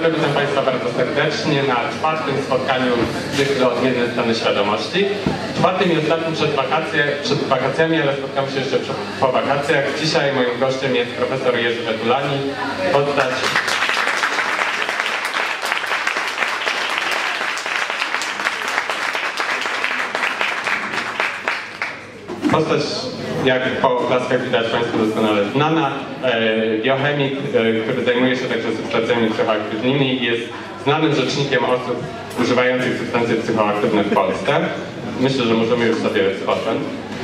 witam Państwa bardzo serdecznie na czwartym spotkaniu cyklu Odmienne Stany Świadomości. Czwartym i ostatnim przed wakacjami, ale spotkamy się jeszcze po wakacjach. Dzisiaj moim gościem jest profesor Jerzy Vetulani, postać, jak po klaskach widać Państwu doskonale znana, biochemik, który zajmuje się także substancjami psychoaktywnymi i jest znanym rzecznikiem osób używających substancje psychoaktywne w Polsce. Myślę, że możemy już sobie odpocząć.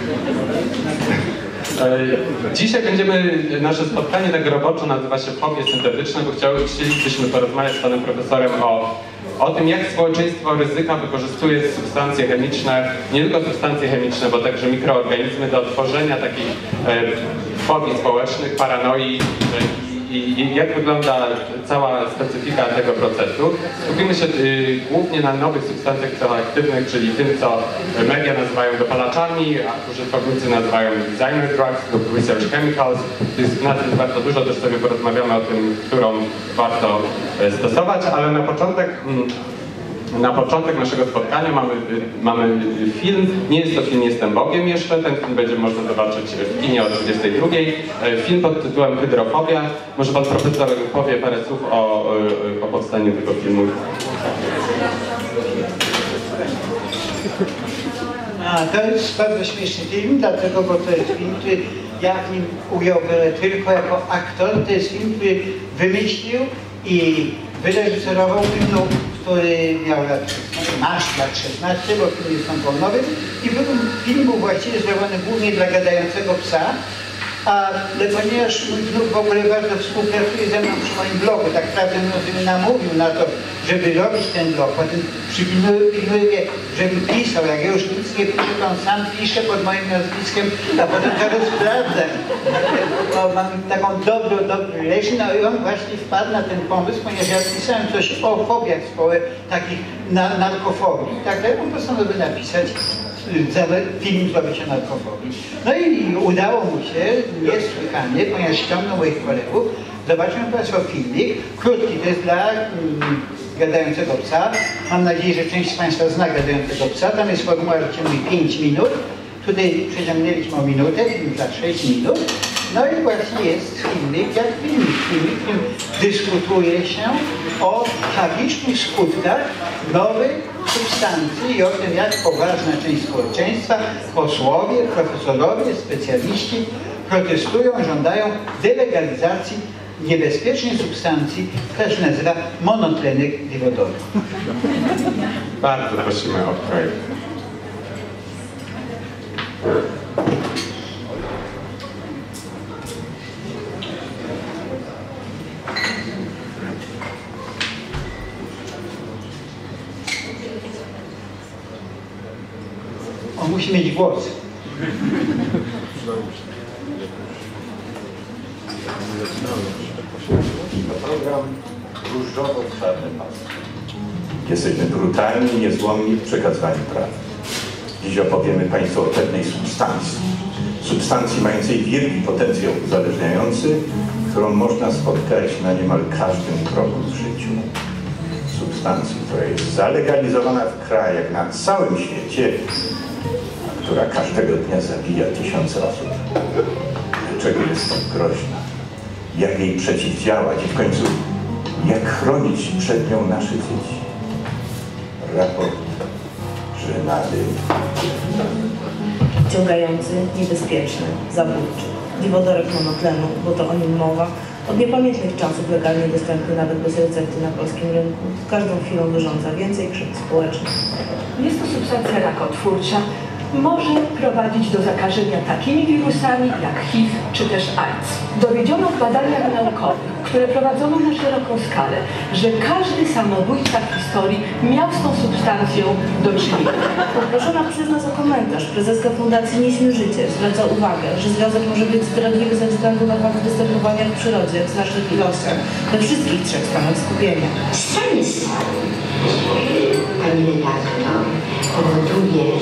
Dzisiaj nasze spotkanie tak roboczo nazywa się Fobie syntetyczne, bo chcielibyśmy porozmawiać z panem profesorem o tym, jak społeczeństwo ryzyka wykorzystuje substancje chemiczne, nie tylko substancje chemiczne, bo także mikroorganizmy do tworzenia takich fobii społecznych, paranoi i jak wygląda cała specyfika tego procesu. Skupimy się głównie na nowych substancjach psychoaktywnych, czyli tym, co media nazywają dopalaczami, a użytkownicy nazywają designer drugs lub research chemicals. Na tym bardzo dużo, też sobie porozmawiamy o tym, którą warto stosować, ale na początek naszego spotkania mamy film. Nie jest to film Jestem Bogiem jeszcze. Ten film będzie można zobaczyć w kinie o 22. Film pod tytułem Hydrofobia. Może pan profesor powie parę słów o powstaniu tego filmu. To jest bardzo śmieszny film, dlatego, bo to jest film, który ja w nim ujął tylko jako aktor. To jest film, który wymyślił i wyreżyserował film, który miał masz lat 16, bo film jest komponowy i film był właściwie zrobiony głównie dla gadającego psa, ale ponieważ mój wnuk w ogóle bardzo współpracuje ze mną przy moim blogu, tak prawdę mówiąc, mnie namówił na to, żeby robić ten blog, potem przypilnuje, żebym pisał, jak ja już nic nie piszę, to on sam pisze pod moim nazwiskiem, a potem to sprawdzę. Mam taką dobrą relation, no i on właśnie wpadł na ten pomysł, ponieważ ja pisałem coś o fobiach takich narkofobii, tak, on postanowił napisać film zrobić o narkofobii. No i udało mu się niesłychanie, ponieważ ściągnął moich kolegów. Zobaczmy Państwo filmik, krótki, to jest dla gadającego psa. Mam nadzieję, że część z Państwa zna gadającego psa. Tam jest formuła, że mówi 5 minut. Tutaj przeciągnęliśmy o minutę, za 6 minut. No i właśnie jest filmik, jak filmik, w którym dyskutuje się o tragicznych skutkach nowych substancji i o tym, jak poważna część społeczeństwa, posłowie, profesorowie, specjaliści protestują, żądają delegalizacji niebezpiecznej substancji, która się nazywa monotlenek diwodowy. Bardzo prosimy o projekt. On musi mieć głos. Program różowo-czarny pas. Jesteśmy brutalni i niezłomni w przekazywaniu prawdy. Dziś opowiemy Państwu o pewnej substancji mającej wielki potencjał uzależniający, którą można spotkać na niemal każdym kroku w życiu. Substancji, która jest zalegalizowana w krajach na całym świecie, a która każdego dnia zabija tysiące osób. Dlaczego jest tak groźna? Jak jej przeciwdziałać i w końcu jak chronić przed nią nasze dzieci? Raport żenady. Wciągający, niebezpieczny, zabójczy. Diwodorek monotlenu, bo to o nim mowa, od niepamiętnych czasów legalnie dostępny nawet bez recepty na polskim rynku. Z każdą chwilą wyrządza więcej krzywd społecznych. Jest to substancja rakotwórcza. Może prowadzić do zakażenia takimi wirusami jak HIV czy też AIDS. Dowiedziono w badaniach naukowych, które prowadzono na szeroką skalę, że każdy samobójca w historii miał z tą substancją do czynienia. Poproszona przez nas o komentarz prezeska Fundacji Nieśmy Życie zwraca uwagę, że związek może być zdradliwy ze względu na fakt występowania w przyrodzie w znacznych ilościach we wszystkich 3 stanach skupienia. Sens, panie redaktor, powoduje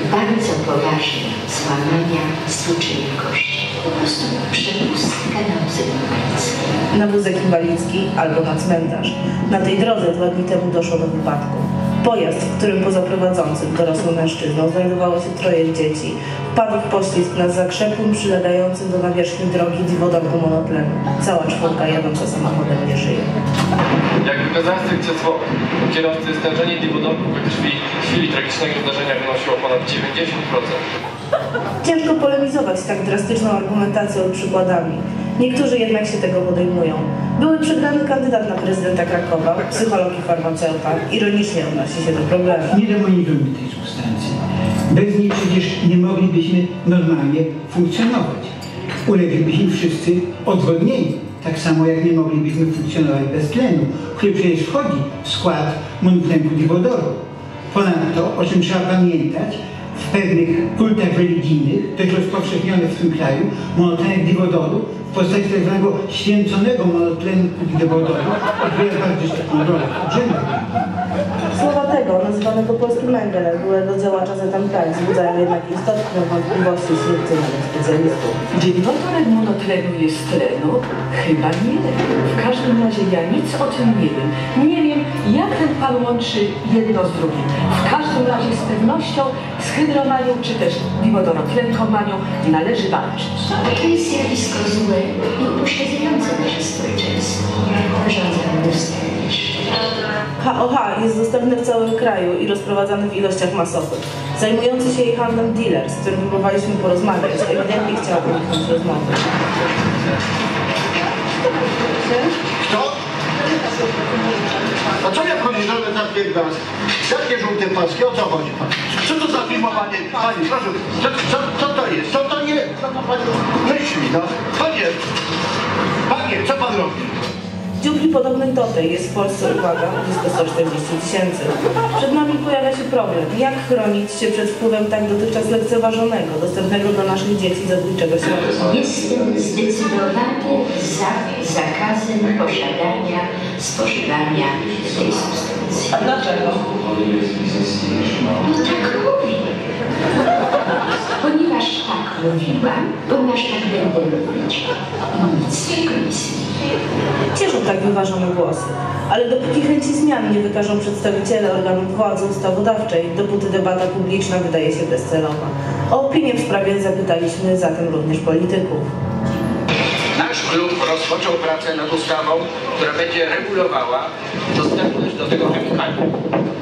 bardzo poważne złamania zwyczajnej kości. Po prostu przepustka na wózek inwalidzki. Na wózek inwalidzki albo na cmentarz. Na tej drodze 2 dni temu doszło do wypadku. Pojazd, w którym poza prowadzącym dorosłym mężczyzną znajdowało się 3 dzieci, wpadł w poślizg na zakrzepłym przylegającym do nawierzchni drogi diwodarku monotlenu. Cała 4 jadąca samochodem nie żyje. Jak wykazała sekcja zwłok, kierowcy stężenie diwodorku we krwi w chwili tragicznego zdarzenia wynosiło ponad 90%. Ciężko polemizować z tak drastyczną argumentacją i przykładami. Niektórzy jednak się tego podejmują. Były przegrany kandydat na prezydenta Krakowa, psycholog i farmaceuta, ironicznie odnosi się do problemu. Nie demonizujmy tej substancji. Bez niej przecież nie moglibyśmy normalnie funkcjonować. Uleglibyśmy wszyscy odwodnieni. Tak samo jak nie moglibyśmy funkcjonować bez tlenu, który przecież wchodzi w skład monotlenku diwodoru. Ponadto, o czym trzeba pamiętać, w pewnych kultach religijnych, dość rozpowszechnione w tym kraju, monotlenek diwodoru w postaci tak zwanego święconego monotlenku diwodoru odgrywa bardzo istotną rolę w obrzędach religijnych. Słowa tego, nazywanego polskim Mengelem, byłego działacza ZMK, wzbudzają jednak istotne wątpliwości wśród cynowych specjalistów. Dywodorek monotlenu jest tlenu? Chyba nie. W każdym razie ja nic o tym nie wiem. Nie wiem, jak ten pan łączy jedno z drugim. W każdym razie z pewnością z hydromanią czy też diwodorotlenkomanią należy walczyć. To jest zjawisko złe i upośledzające nasze społeczeństwo. Wyrządza mnóstwo HOH jest dostępny w całym kraju i rozprowadzany w ilościach masowych. Zajmujący się jej handlem dealer, z którym próbowaliśmy porozmawiać, ewidentnie chciał uniknąć rozmowy. Kto? A co mnie wchodzi, żeby napierdalać? Jakie żółte paski? O co chodzi pan? Co to za filmowanie? Pani, proszę, co to jest? Co to jest? Co to pani myśli, no? Panie, co pan robi? Dziupli podobnych do tej jest w Polsce, uwaga, blisko 140 000. Przed nami pojawia się problem, jak chronić się przed wpływem tak dotychczas lekceważonego, dostępnego dla naszych dzieci zabójczego środowiska. Jestem zdecydowany za zakazem posiadania, spożywania tej substancji. A dlaczego? No tak mówię. Ponieważ tak mówiłam, ponieważ tak będę mówić. Nic więcej. Cieszą tak wyważone głosy, ale dopóki chęci zmian nie wykażą przedstawiciele organów władzy ustawodawczej, dopóty debata publiczna wydaje się bezcelowa. O opinię w sprawie zapytaliśmy zatem również polityków. Nasz klub rozpoczął pracę nad ustawą, która będzie regulowała dostępność do tego chemikalium.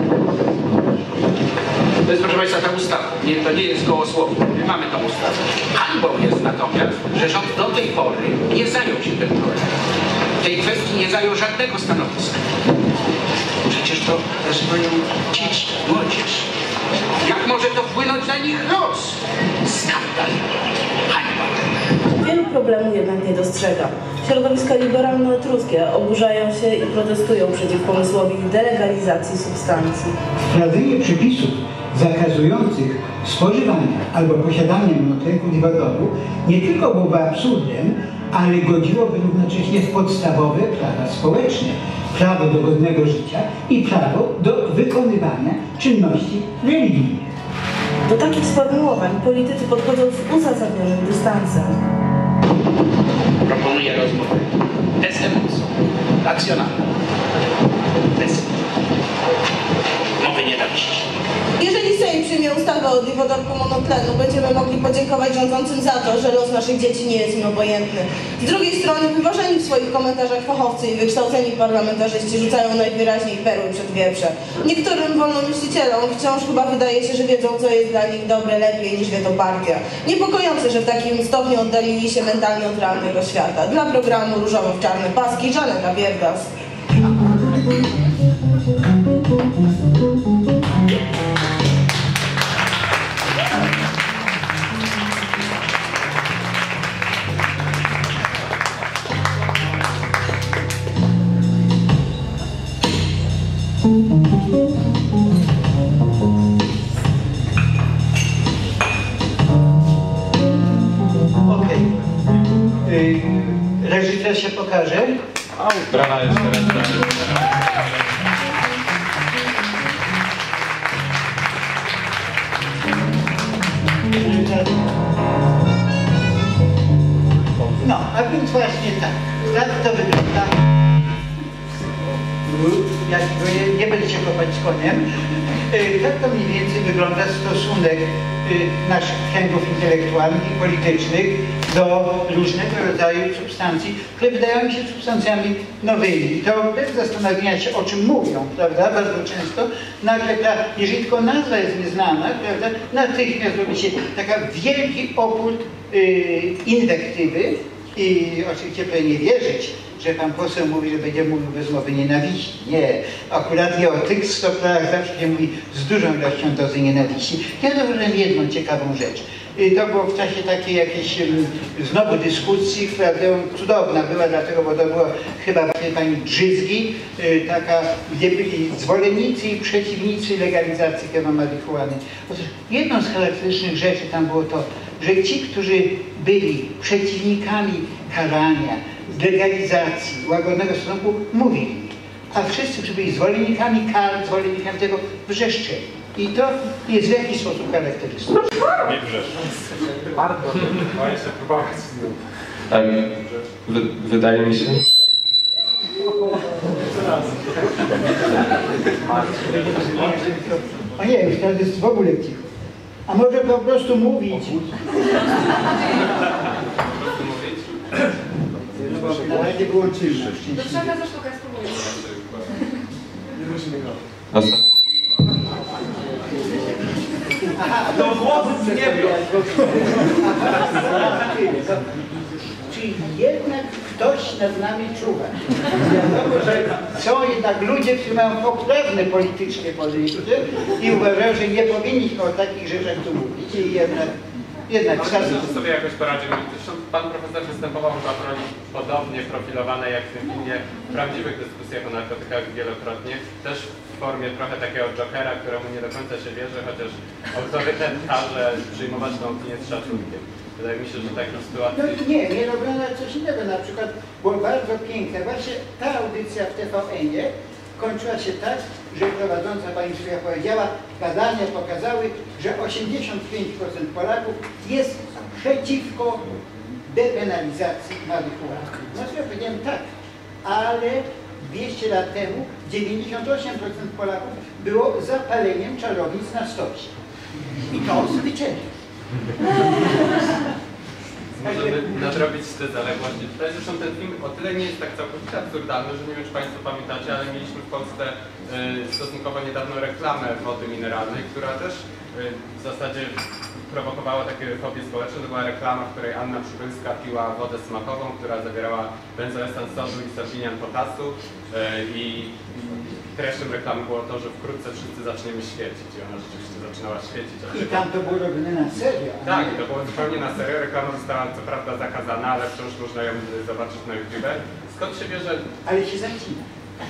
To jest, proszę Państwa, ta ustawa. To nie jest gołosłownie. My mamy tą ustawę. Hańbą jest natomiast, że rząd do tej pory nie zajął się tym problemem. W tej kwestii nie zajął żadnego stanowiska. Przecież to nazywają dzieci, młodzież. Jak może to wpłynąć na nich los? Skandal. Hańba. Wielu problemów jednak nie dostrzega. Środowiska liberalno-etruskie oburzają się i protestują przeciw pomysłowi delegalizacji substancji. Wprowadzenie przepisów zakazujących spożywania albo posiadania monotlenku diwodoru nie tylko byłoby absurdem, ale godziłoby równocześnie w podstawowe prawa społeczne, prawo do godnego życia i prawo do wykonywania czynności religijnych. Do takich sformułowań politycy podchodzą z uzasadnionym dystansem. Proponuję rozmowę bez emocji, racjonalną, bez mowy nienawiści. Jeżeli Sejm przyjmie ustawę o diwodorku monotlenu, będziemy mogli podziękować rządzącym za to, że los naszych dzieci nie jest im obojętny. Z drugiej strony wyważeni w swoich komentarzach fachowcy i wykształceni parlamentarzyści rzucają najwyraźniej perły przed wieprze. Niektórym wolnomyślicielom wciąż chyba wydaje się, że wiedzą, co jest dla nich dobre lepiej niż wie to partia. Niepokojące, że w takim stopniu oddalili się mentalnie od realnego świata. Dla programu Różowo w czarne paski, Żaneta Bierdas. Reżyser się pokaże. Brawa jeszcze raz. No, a więc właśnie tak. Tak to wygląda. Jak nie będziecie kopać z koniem. Tak to mniej więcej wygląda stosunek naszych kręgów intelektualnych i politycznych do różnego rodzaju substancji, które wydają mi się substancjami nowymi. I to bez zastanowienia się, o czym mówią, prawda, bardzo często, nagle jeżeli tylko nazwa jest nieznana, prawda, natychmiast robi się taka wielki opór inwektywy i oczywiście proszę nie wierzyć, że pan poseł mówi, że będzie mówił bez mowy nienawiści. Nie. Akurat ja o tych stopniach zawsze się mówi z dużą ilością dozy nienawiści. Ja zauważyłem jedną ciekawą rzecz. To było w czasie takiej jakiejś znowu dyskusji, która cudowna była, dlatego, bo to było chyba pani Drzyzgi, taka, gdzie byli zwolennicy i przeciwnicy legalizacji chyba marihuany. Otóż jedną z charakterystycznych rzeczy tam było to, że ci, którzy byli przeciwnikami karania, legalizacji, łagodnego stosunku, mówili, a wszyscy, którzy byli zwolennikami kar, zwolennikami tego, wrzeszczeli. I to jest w jakiś sposób charakterystyczne. Nie wrzeszczą. Bardzo. Boję się próbować. Wydaje mi się... O nie, już teraz jest w ogóle cicho. A może po prostu mówić? Na razie wyłączymy. Do trzeba za sztukę spróbuję. Nie musimy go. Aha, to włosy nie było. Czyli jednak ktoś nad nami czuwa. Wiadomo, że są jednak ludzie, którzy mają poprawne politycznie podejście i uważają, że nie powinniśmy o takich rzeczach tu mówić. I jednak Myślę, że sobie jakoś poradzimy. Zresztą pan profesor występował chyba w roli podobnie profilowanej jak w tym filmie w prawdziwych dyskusjach o narkotykach wielokrotnie. Też w formie trochę takiego jokera, któremu nie do końca się wierzy, chociaż autorytet każe przyjmować tą opinię z szacunkiem. Wydaje mi się, że takiej sytuacji... No nie, robiono coś innego. Na przykład było bardzo piękne. Właśnie ta audycja w TVN-ie kończyła się tak, że prowadząca pani Szyja powiedziała, badania pokazały, że 85% Polaków jest przeciwko depenalizacji marihuany. No to ja powiedziałem tak, ale 200 lat temu 98% Polaków było za paleniem czarownic na stopie. I to zwyciężył. Możemy nadrobić te zaległości. Tutaj zresztą ten film o tyle nie jest tak całkowicie absurdalny, że nie wiem, czy Państwo pamiętacie, ale mieliśmy w Polsce stosunkowo niedawno reklamę wody mineralnej, która też w zasadzie prowokowała takie fobie społeczne. To była reklama, w której Anna Przybylska piła wodę smakową, która zawierała benzoesans sodu i sapinian potasu i treścią reklamy było to, że wkrótce wszyscy zaczniemy świecić i ona rzeczywiście zaczynała świecić. I tam to było robione na serio. Tak, i to było zupełnie na serio. Reklama została co prawda zakazana, ale wciąż można ją zobaczyć na YouTube. Skąd się bierze... Ale się zacina.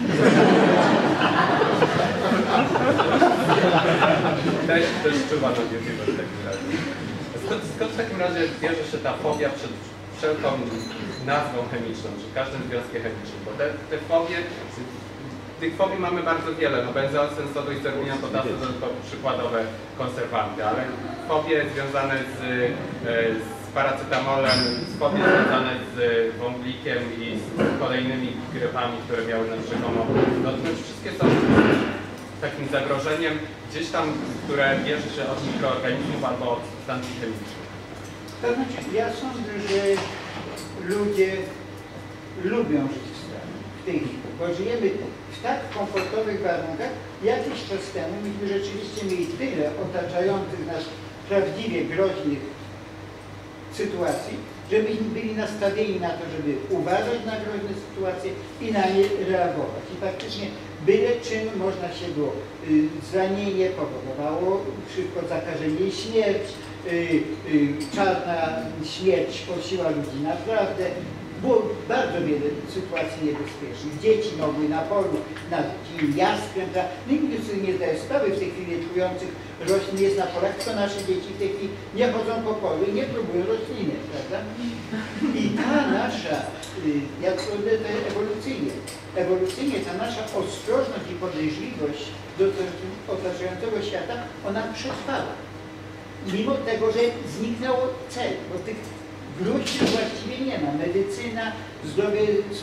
Też czuwa na YouTube w takim razie. Skąd w takim razie bierze się ta fobia przed wszelką nazwą chemiczną, czy każdym związkiem chemicznym? Bo te fobie... Tych fobii mamy bardzo wiele, no benzoesans sodu i sapinian potasu to tylko przykładowe konserwanty, ale fobie związane z paracetamolem, fobie związane z wąglikiem i z kolejnymi grypami, które miały nas rzekomo dotknąć, wszystkie są takim zagrożeniem gdzieś tam, które bierze się od mikroorganizmów albo od substancji chemicznych. To znaczy, ja sądzę, że ludzie lubią żyć w tej chwili, bo żyjemy w tak komfortowych warunkach. Jakiś czas temu myśmy rzeczywiście mieli tyle otaczających nas prawdziwie groźnych sytuacji, żebyśmy byli nastawieni na to, żeby uważać na groźne sytuacje i na nie reagować. I faktycznie byle czym można się było. Zranienie powodowało szybko zakażenie i śmierć, czarna śmierć kosiła ludzi naprawdę. Było bardzo wiele sytuacji niebezpiecznych. Dzieci mogły na polu, nad takim jaskrem, nikt sobie nie zdaje sprawy w tej chwili czujących roślin jest na polach, to nasze dzieci w tej chwili nie chodzą po polu i nie próbują rośliny, prawda? I ta nasza, jak to ewolucyjnie ta nasza ostrożność i podejrzliwość do otaczającego świata, ona przetrwała. mimo tego, że zniknął cel, bo tych gruźb właściwie nie ma. Medycyna, zdrowie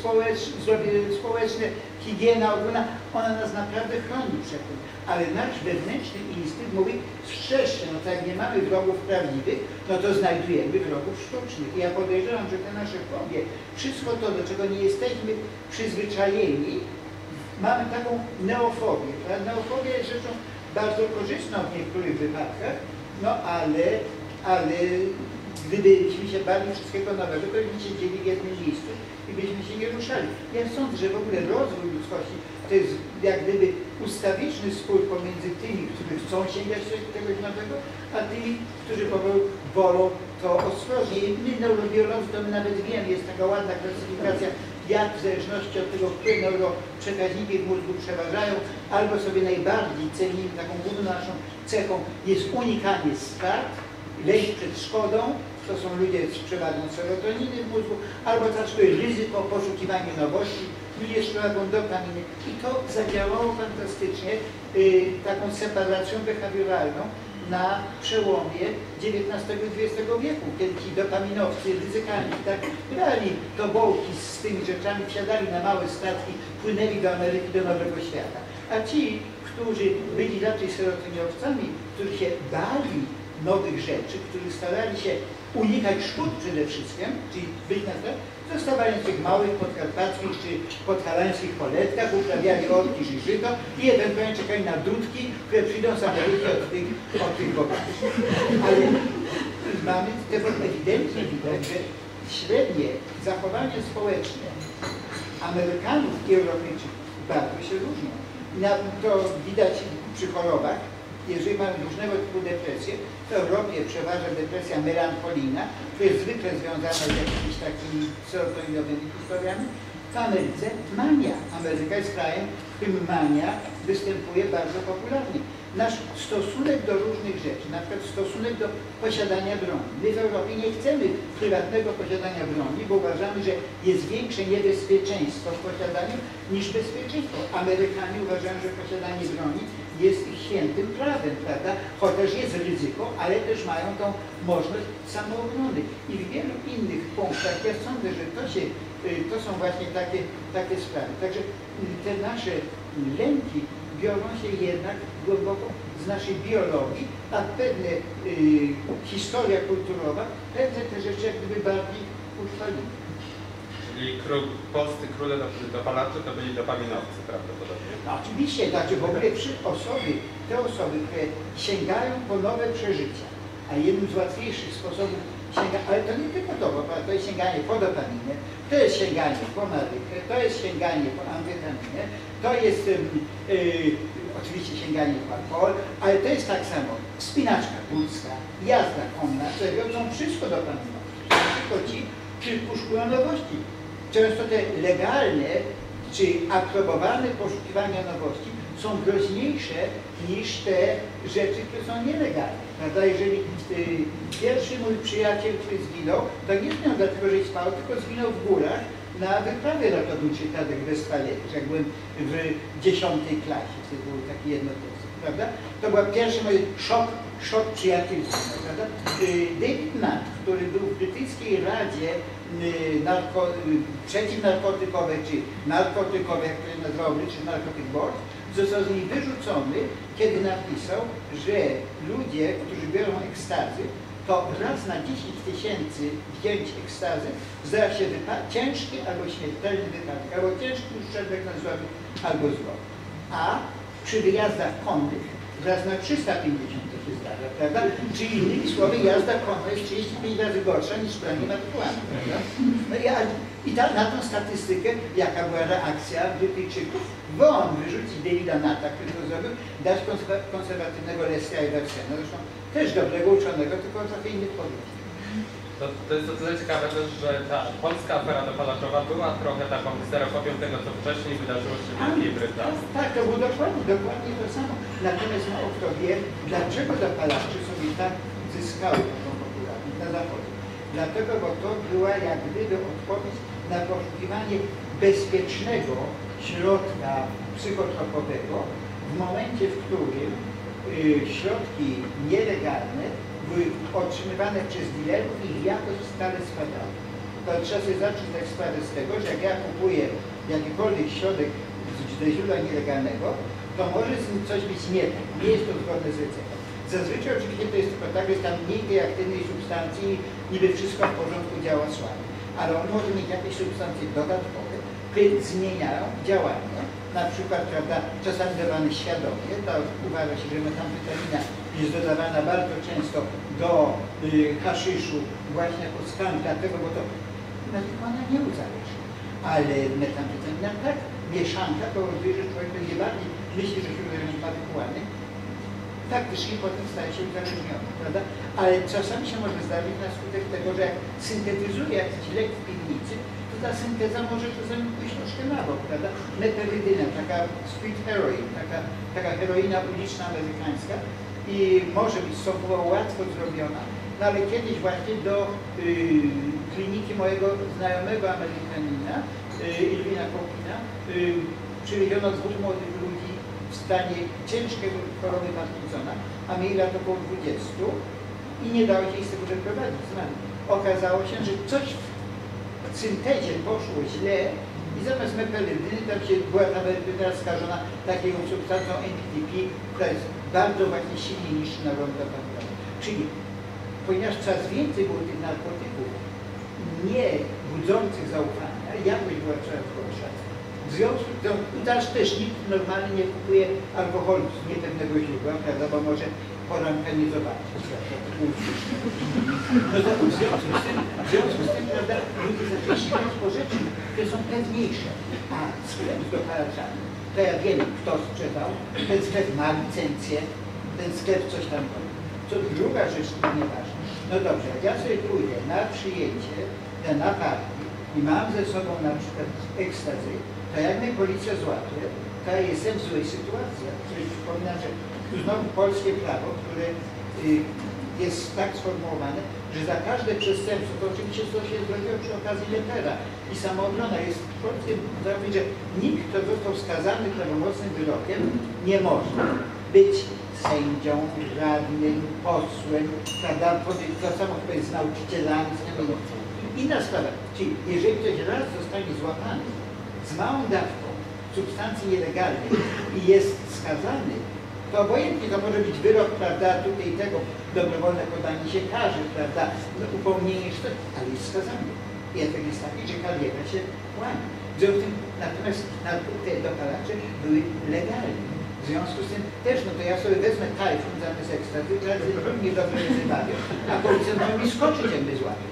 społeczne, higiena ogólna, ona nas naprawdę chroni przed tym. Ale nasz wewnętrzny instynkt mówi, strzeżcie, no tak jak nie mamy wrogów prawdziwych, no to znajdujemy wrogów sztucznych. I ja podejrzewam, że te nasze fobie, wszystko to, do czego nie jesteśmy przyzwyczajeni, mamy taką neofobię. Ta neofobia jest rzeczą bardzo korzystną w niektórych wypadkach, no ale gdybyśmy się bali wszystkiego nowego, to byśmy siedzieli w jednym miejscu i byśmy się nie ruszali. Ja sądzę, że w ogóle rozwój ludzkości to jest jak gdyby ustawiczny spór pomiędzy tymi, którzy chcą sięgać czegoś nowego, a tymi, którzy wolą to ostrożnie. My neurobiolodzy to my nawet wiemy, jest taka ładna klasyfikacja, jak w zależności od tego, które neuroprzekaźniki w mózgu przeważają, albo sobie najbardziej cenimy, taką główną naszą cechą jest unikanie strat, lęk przed szkodą, to są ludzie z przewagą serotoniny w mózgu, albo też to jest ryzyko poszukiwania nowości, ludzie z przewagą dopaminy. I to zadziałało fantastycznie taką separacją behawioralną na przełomie XIX i XX wieku, kiedy ci dopaminowcy ryzykalni tak brali tobołki z tymi rzeczami, wsiadali na małe statki, płynęli do Ameryki, do Nowego Świata. A ci, którzy byli raczej serotoniowcami, którzy się bali nowych rzeczy, którzy starali się unikać szkód przede wszystkim, czyli być na to, zostawali w tych małych podkarpackich czy podhalańskich poletkach, uprawiali orkisz i żyto i ewentualnie czekali na dudki, które przyjdą z Ameryki od tych bogatych. Ale mamy też ewidentnie widać, że średnie zachowanie społeczne Amerykanów i Europejczyków bardzo się różnią. To widać przy chorobach. Jeżeli mamy różnego typu depresję, w Europie przeważa depresja melancholijna, która jest zwykle związana z jakimiś takimi serotoninowymi historiami. W Ameryce mania. Ameryka jest krajem, w którym mania występuje bardzo popularnie. Nasz stosunek do różnych rzeczy, na przykład stosunek do posiadania broni. My w Europie nie chcemy prywatnego posiadania broni, bo uważamy, że jest większe niebezpieczeństwo w posiadaniu niż bezpieczeństwo. Amerykanie uważają, że posiadanie broni jest ich świętym prawem, prawda? Chociaż jest ryzyko, ale też mają tą możliwość samoobrony. I w wielu innych punktach ja sądzę, że to są właśnie takie sprawy. Także te nasze lęki biorą się jednak głęboko z naszej biologii, a pewne historia kulturowa, pewne te rzeczy jak gdyby bardziej utrwaliły. Czyli polscy króle dopalacze to byli dopaminowcy prawdopodobnie? No oczywiście, znaczy w ogóle te osoby, które sięgają po nowe przeżycia, a jednym z łatwiejszych sposobów ale to nie tylko to, bo to jest sięganie po dopaminę, to jest sięganie po nawykę, to jest sięganie po amfetaminę, to jest oczywiście sięganie po alkohol, ale to jest tak samo wspinaczka górska, jazda konna, które wiodą wszystko dopaminowcze, tylko ci, którzy poszukują nowości. Często te legalne czy aprobowane poszukiwania nowości są groźniejsze niż te rzeczy, które są nielegalne. Prawda? Jeżeli pierwszy mój przyjaciel, który zginął, to nie zginął dlatego, że spał, tylko zginął w górach na wyprawie ratowniczej Tadek Westfalenie, jak byłem w 10. klasie, to był taki jednostkowy, prawda? To był pierwszy mój szok przyjacielstwa, prawda? David Nutt, który był w brytyjskiej Radzie przeciwnarkotykowej, czy narkotykowej, jak to się nazywało British Narcotic Board, został z niej wyrzucony, kiedy napisał, że ludzie, którzy biorą ekstazy, to raz na 10 000 wzięć ekstazy zdarza się ciężki albo śmiertelny wypadek, albo ciężki uszczerbek na zdrowiu, albo zwrot. A przy wyjazdach konnych raz na 350 to się zdarza, prawda? Czyli innymi słowy jazda konna jest 35 razy gorsza niż branie marihuany, prawda? No i na tą statystykę, jaka była reakcja Brytyjczyków, bo on wyrzuci Davida Nutta, który to zrobił, dać konserwatywnego Leslia Eversena, zresztą też dobrego uczonego, tylko o trochę innych poglądach. To jest o tyle ciekawe też, że ta polska afera dopalaczowa była trochę taką kserokopią tego, co wcześniej wydarzyło się w Wielkiej Brytanii. Tak, to było dokładnie to samo. Natomiast mało kto wie, dlaczego dopalacze sobie tak zyskały taką popularność na Zachodzie. Dlatego, bo to była jak gdyby odpowiedź na poszukiwanie bezpiecznego środka psychotropowego w momencie, w którym środki nielegalne w były otrzymywane przez dealerów i ich jakość stale spadała. To trzeba sobie zacząć tak sprawę z tego, że jak ja kupuję jakikolwiek środek ze źródła nielegalnego, to może z nim coś być nie tak, nie jest to zgodne z receptą. Zazwyczaj oczywiście to jest tylko tak, że jest tam mniej tej aktywnej substancji, niby wszystko w porządku działa słabiej. Ale on może mieć jakieś substancje dodatkowe, które zmieniają działanie. Na przykład, prawda, czasami dawane świadomie, to uważa się, że metamfetamina jest dodawana bardzo często do haszyszu właśnie jako skan, dlatego, bo to ona nie uzależnia. Ale metamfetamina tak, mieszanka powoduje, że człowiek będzie bardziej myśli, że środek jest marihuany, faktycznie potem staje się uzależniony, prawda? Ale czasami się może zdarzyć na skutek tego, że jak syntetyzuje jakiś lek w piwnicy, to ta synteza może czasami pójść troszkę na bok, prawda? Metylidyna, taka street heroin, taka heroina uliczna amerykańska i może być stosunkowo łatwo zrobiona, no ale kiedyś właśnie do kliniki mojego znajomego Amerykanina, Irwina Kopina, przywieziono 2 młodych ludzi w stanie ciężkiej choroby Parkinsona, a mieli lat około 20 i nie dało się ich z tego wyprowadzić. Okazało się, że coś w syntezie poszło źle i zamiast mepeledyny tam się była teraz skażona taką substancją NPDP, która jest bardzo właśnie silniej niż narkotyka. Czyli ponieważ coraz więcej było tych narkotyków nie budzących zaufania, jakość była coraz gorsza. W związku z tym, teraz też nikt normalnie nie kupuje alkoholu z niepewnego źródła, prawda, bo może poranka nie zobaczyć. No to w związku z tym, prawda, ludzie zaczęli sięgać po rzeczy, które są pewniejsze. A sklep z dopalaczami, to ja wiem, kto sprzedał, ten sklep ma licencję, ten sklep coś tam robi. Co druga rzecz, nieważna. No dobrze, jak ja sobie pójdę na przyjęcie, na party i mam ze sobą na przykład ekstazy, to jak mnie policja złapie, to ja jestem w złej sytuacji. Przypominam, że znowu polskie prawo, które jest tak sformułowane, że za każde przestępstwo, to oczywiście to się zrobiło przy okazji Lepera i samoobrona jest w polskim prawie, że nikt, kto został skazany prawomocnym wyrokiem, nie może być sędzią, radnym, posłem, prawda, to samo chyba jest z nauczycielami, z niemieckim. Inna sprawa, czyli jeżeli ktoś raz zostanie złapany z małą dawką substancji nielegalnej i jest skazany, to obojętnie to może być wyrok, prawda, tutaj tego dobrowolne podanie się karzy, prawda, no, upomnienie, ale jest skazany. I efekt jest taki, że kariera się łamie. W związku z tym, natomiast te dopalacze były legalne. W związku z tym też, no to ja sobie wezmę tajfun zamiast ekstrazy, teraz mnie dobrze nie wybawią, a policjant może mi skoczyć, jak mnie złapie.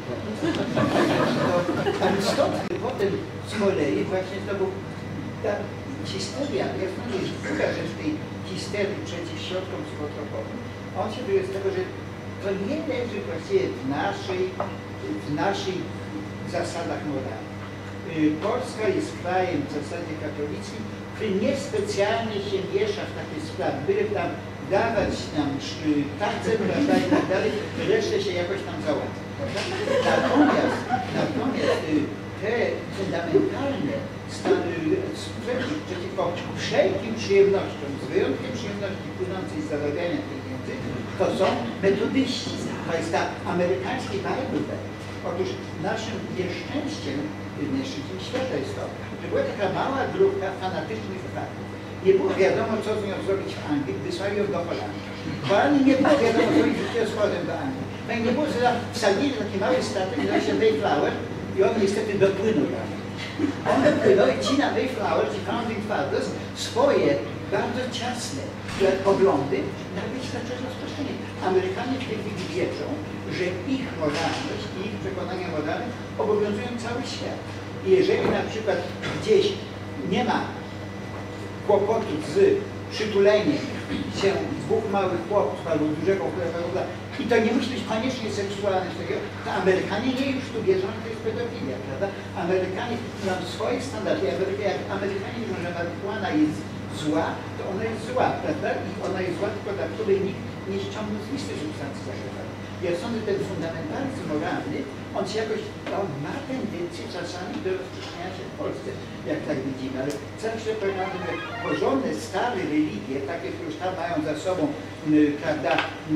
Ale stąd potem z kolei właśnie to był ta histeria, jak to jest druga rzecz tej histerii przeciw środkom psychotropowym. On się wyjął z tego, że to nie leży właściwie w naszych zasadach moralnych. Polska jest krajem w zasadzie katolickim, który niespecjalnie się miesza w takie sprawy, byle tam dawać nam tacę, prawda, i tak dalej, resztę się jakoś tam załatwi. Natomiast te fundamentalne stany przeciwko wszelkim przyjemnościom, z wyjątkiem przyjemności płynącej z zarabiania pieniędzy, to są metodyści. To jest ta amerykański Bible. Otóż naszym nieszczęściem świata jest to, że była taka mała grupka fanatycznych faktów. Nie było wiadomo, co z nią zrobić w Anglii, wysłali ją do Holandii. W Holandii nie było wiadomo, co ich rzuciło z powrotem do Anglii. No i nie było, że wsadzili taki mały statek, nazywa się Mayflower i on niestety dopłynął do Anglii. On dopłynął i ci na Mayflower, ci Founding Fathers, swoje bardzo ciasne poglądy nawet zaczęły rozproszenie. Amerykanie w tej chwili wiedzą, że ich moralność i ich przekonania moralne obowiązują cały świat. I jeżeli na przykład gdzieś nie ma kłopotu z przytuleniem się 2 małych chłopców albo dużego chłopca i to nie musi być koniecznie seksualne, to Amerykanie nie już tu wierzą, że to jest pedofilia, prawda? Amerykanie mają swoje standardy. Jak Amerykanie wiedzą, że marihuana jest zła, to ona jest zła, prawda? I ona jest zła tylko dla której nikt nie ściągnął z listy substancji zagrożonych. Ja sądzę, ten fundamentalizm moralny, on ma tendencję czasami do rozprzestrzeniania się w Polsce, jak tak widzimy, ale cały czas powiem, że porządne, stare religie, takie, które już tam mają za sobą, prawda,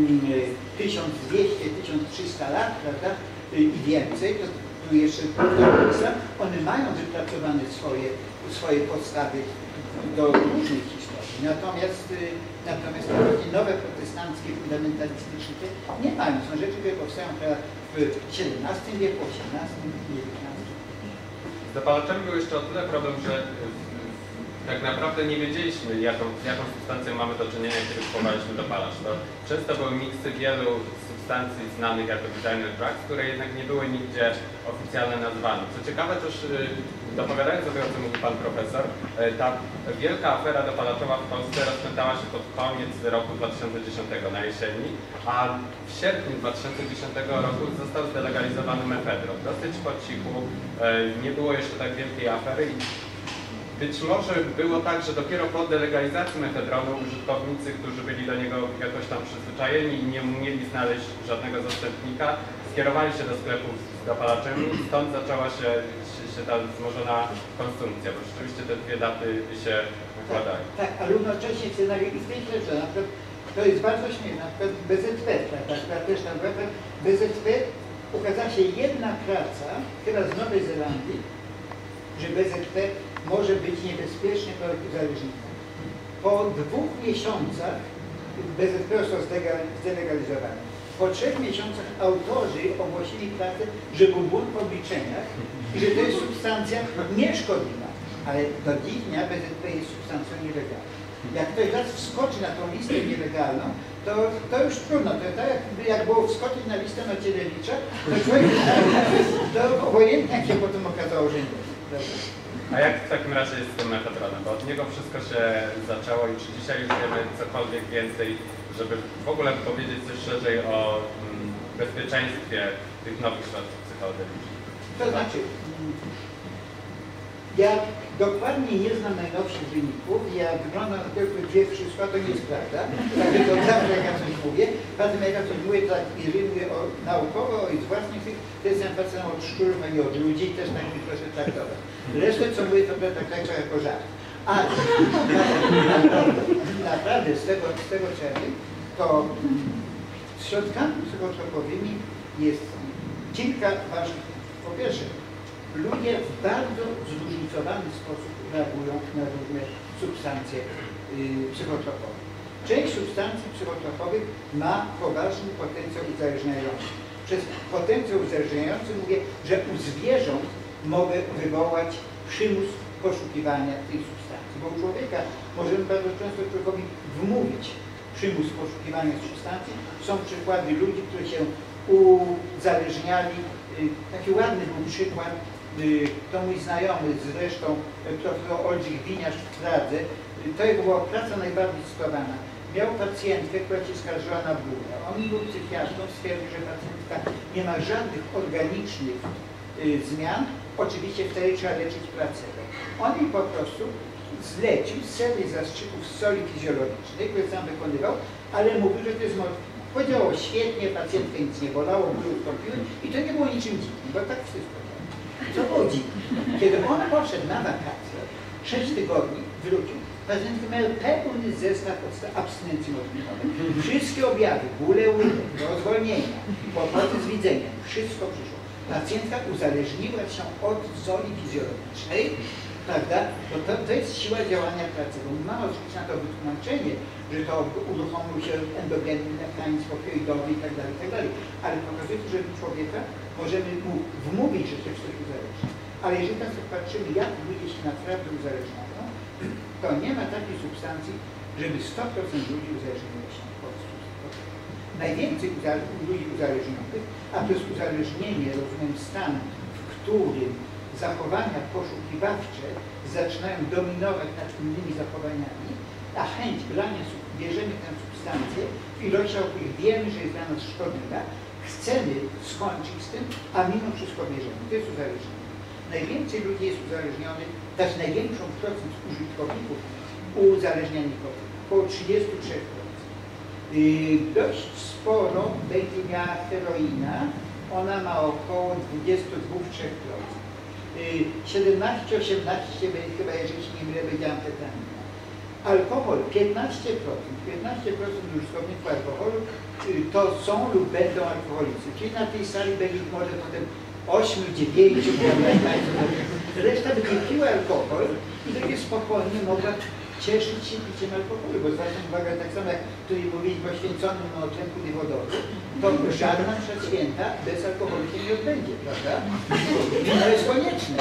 1200-1300 lat, prawda, i więcej, to tu jeszcze one mają wypracowane swoje podstawy do różnych historii. Natomiast nowe protestanckie, fundamentalistyczne nie mają. Są rzeczy, które powstają w XVII wieku, XVIII, XIX. Z dopalaczami był jeszcze o tyle problem, że tak naprawdę nie wiedzieliśmy, z jaką substancją mamy do czynienia, kiedy kupowaliśmy dopalacz. To często były miksy wielu substancji znanych jako designer drugs, które jednak nie były nigdzie oficjalnie nazwane. Co ciekawe też, dopowiadając o tym, o czym mówił pan profesor, ta wielka afera dopalaczowa w Polsce rozpętała się pod koniec roku 2010 na jesieni, a w sierpniu 2010 roku został zdelegalizowany mefedron. Dosyć po cichu, nie było jeszcze tak wielkiej afery i być może było tak, że dopiero po delegalizacji mefedronu użytkownicy, którzy byli do niego jakoś tam przyzwyczajeni i nie mieli znaleźć żadnego zastępnika, skierowali się do sklepów z dopalaczami i stąd zaczęła się ta wzmożona konsumpcja, bo rzeczywiście te dwie daty się nakładają. Tak, ale równocześnie scenariusz i w tej rzeczy, na przykład to jest bardzo śmieszne, na przykład BZP, BZP ukazała się jedna praca, chyba z Nowej Zelandii, że BZP może być niebezpieczny dla uzależnienia. Po 2 miesiącach BZP został zdelegalizowany. Po 3 miesiącach autorzy ogłosili pracę, że był błąd w obliczeniach i że to jest substancja nieszkodliwa. Ale do dziś dnia BZP jest substancją nielegalną. Jak ktoś raz wskoczy na tą listę nielegalną, to już trudno. To tak jak było wskoczyć na listę Macierewicza, to człowiek to obojętnie jak się potem okazało, że nie. A jak w takim razie jest z tym mefedronem? Bo od niego wszystko się zaczęło i czy dzisiaj już wiemy cokolwiek więcej, żeby w ogóle powiedzieć coś szerzej o bezpieczeństwie tych nowych środków psychodelicznych? To znaczy, ja dokładnie nie znam najnowszych wyników, ja wyglądam na tylko gdzie wszystko, to nie jest prawda. Także to zawsze jak ja coś mówię. Potem jak ja coś mówię, tak, jeżeli mówię o naukowo i z własnych tych, to jestem patrzyłem od szczurów, a nie od ludzi, też tak mi proszę traktować. Resztę co mówię, to tak jako żart. Ale naprawdę z tego czerpię, to z środkami psychotropowymi jest kilka ważnych. Po pierwsze, ludzie w bardzo zróżnicowany sposób reagują na różne substancje psychotropowe. Część substancji psychotropowych ma poważny potencjał uzależniający. Przez potencjał uzależniający mówię, że u zwierząt mogę wywołać przymus poszukiwania tej substancji. Bo u człowieka możemy bardzo często człowiekowi wmówić przymus poszukiwania substancji. Są przykłady ludzi, którzy się uzależniali. Taki ładny był przykład, to mój znajomy, zresztą profesor Oldrzych Winiarz w Pradze, to była praca najbardziej cytowana. Miał pacjentkę, która się skarżyła na bólę. On był psychiatrą, stwierdził, że pacjentka nie ma żadnych organicznych zmian. Oczywiście wtedy trzeba leczyć placebo. On mi po prostu zlecił serię zastrzyków z soli fizjologicznej, które sam wykonywał, ale mówił, że to jest morfina. Powiedział, świetnie, pacjentkę nic nie bolało, ból ustąpiły i to nie było niczym dziwnym, bo tak wszystko. Co było dziwne? Kiedy on poszedł na wakacje, 6 tygodni, wrócił, pacjentki miały pełny zestaw abstynencji morfinowej. Wszystkie objawy, bóle łydek, rozwolnienia, kłopoty z widzeniem, wszystko przyszło. Pacjentka uzależniła się od soli fizjologicznej, prawda? Bo to jest siła działania placebo. Mamy oczywiście na to wytłumaczenie, że to uruchomił się endogenny mechanizm opioidowy i tak dalej, ale pokazuje to, że człowieka możemy mu wmówić, że to jest coś uzależnia. Ale jeżeli tak patrzymy, jak ludzie się naprawdę uzależniają, to nie ma takiej substancji, żeby 100% ludzi uzależniło się od substancji. Najwięcej ludzi uzależnionych, a to jest uzależnienie, rozumiem, stan, w którym zachowania poszukiwawcze zaczynają dominować nad innymi zachowaniami, a chęć brania, bierzemy tę substancję w ilościach, o których wiemy, że jest dla nas szkodliwa, chcemy skończyć z tym, a mimo wszystko bierzemy. To jest uzależnienie. Najwięcej ludzi jest uzależnionych, też największą procent użytkowników uzależnia nikotyną, około 33%. Dość sporo będzie miała heroina, ona ma około 22-23%. 17-18 chyba, jeżeli się nie mylę, będzie amfetamina. Alkohol 15% użytkowników alkoholu to są lub będą alkoholicy. Czyli na tej sali będzie może potem 8, 9, reszta będzie piła alkohol i będzie spokojnie mogła cieszyć się piciem alkoholu, bo zwracam uwagę, tak samo jak tutaj mówili o święconym monotlenku dwuwodorowym, to żadna msza święta bez alkoholu się nie odbędzie, prawda? Wino jest konieczne.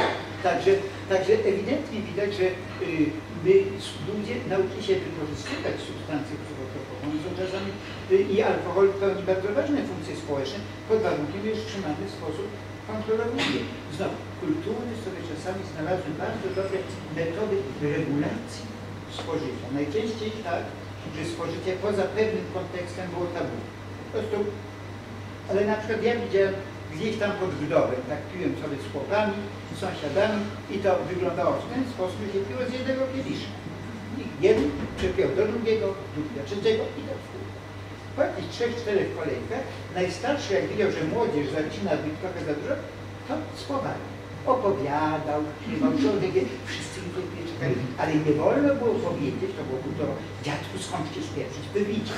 Także ewidentnie widać, że my ludzie nauczyli się wykorzystywać substancje psychotropowe. One są czasami i alkohol pełni bardzo ważne funkcje społeczne, pod warunkiem, że jest trzymany w sposób kontrolowany. Znowu, kultury sobie czasami znalazły bardzo dobre metody regulacji spożycia. Najczęściej tak, że spożycie poza pewnym kontekstem było tabu. Po prostu, ale na przykład ja widziałem gdzieś tam pod Gdowem, tak piłem sobie z chłopami, z sąsiadami i to wyglądało w ten sposób, że się piło z jednego kieliszka. Jeden przepiął do drugiego, drugi do trzeciego i do czwartego. Po jakichś 3-4 kolejkach najstarszy, jak widział, że młodzież zaczyna być trochę za dużo, to spowalniał. Opowiadał, śpiewał człowiek, wszyscy ich czekali, ale nie wolno było powiedzieć, to było to, dziadku, skąd cię spieprzyć, wybicie.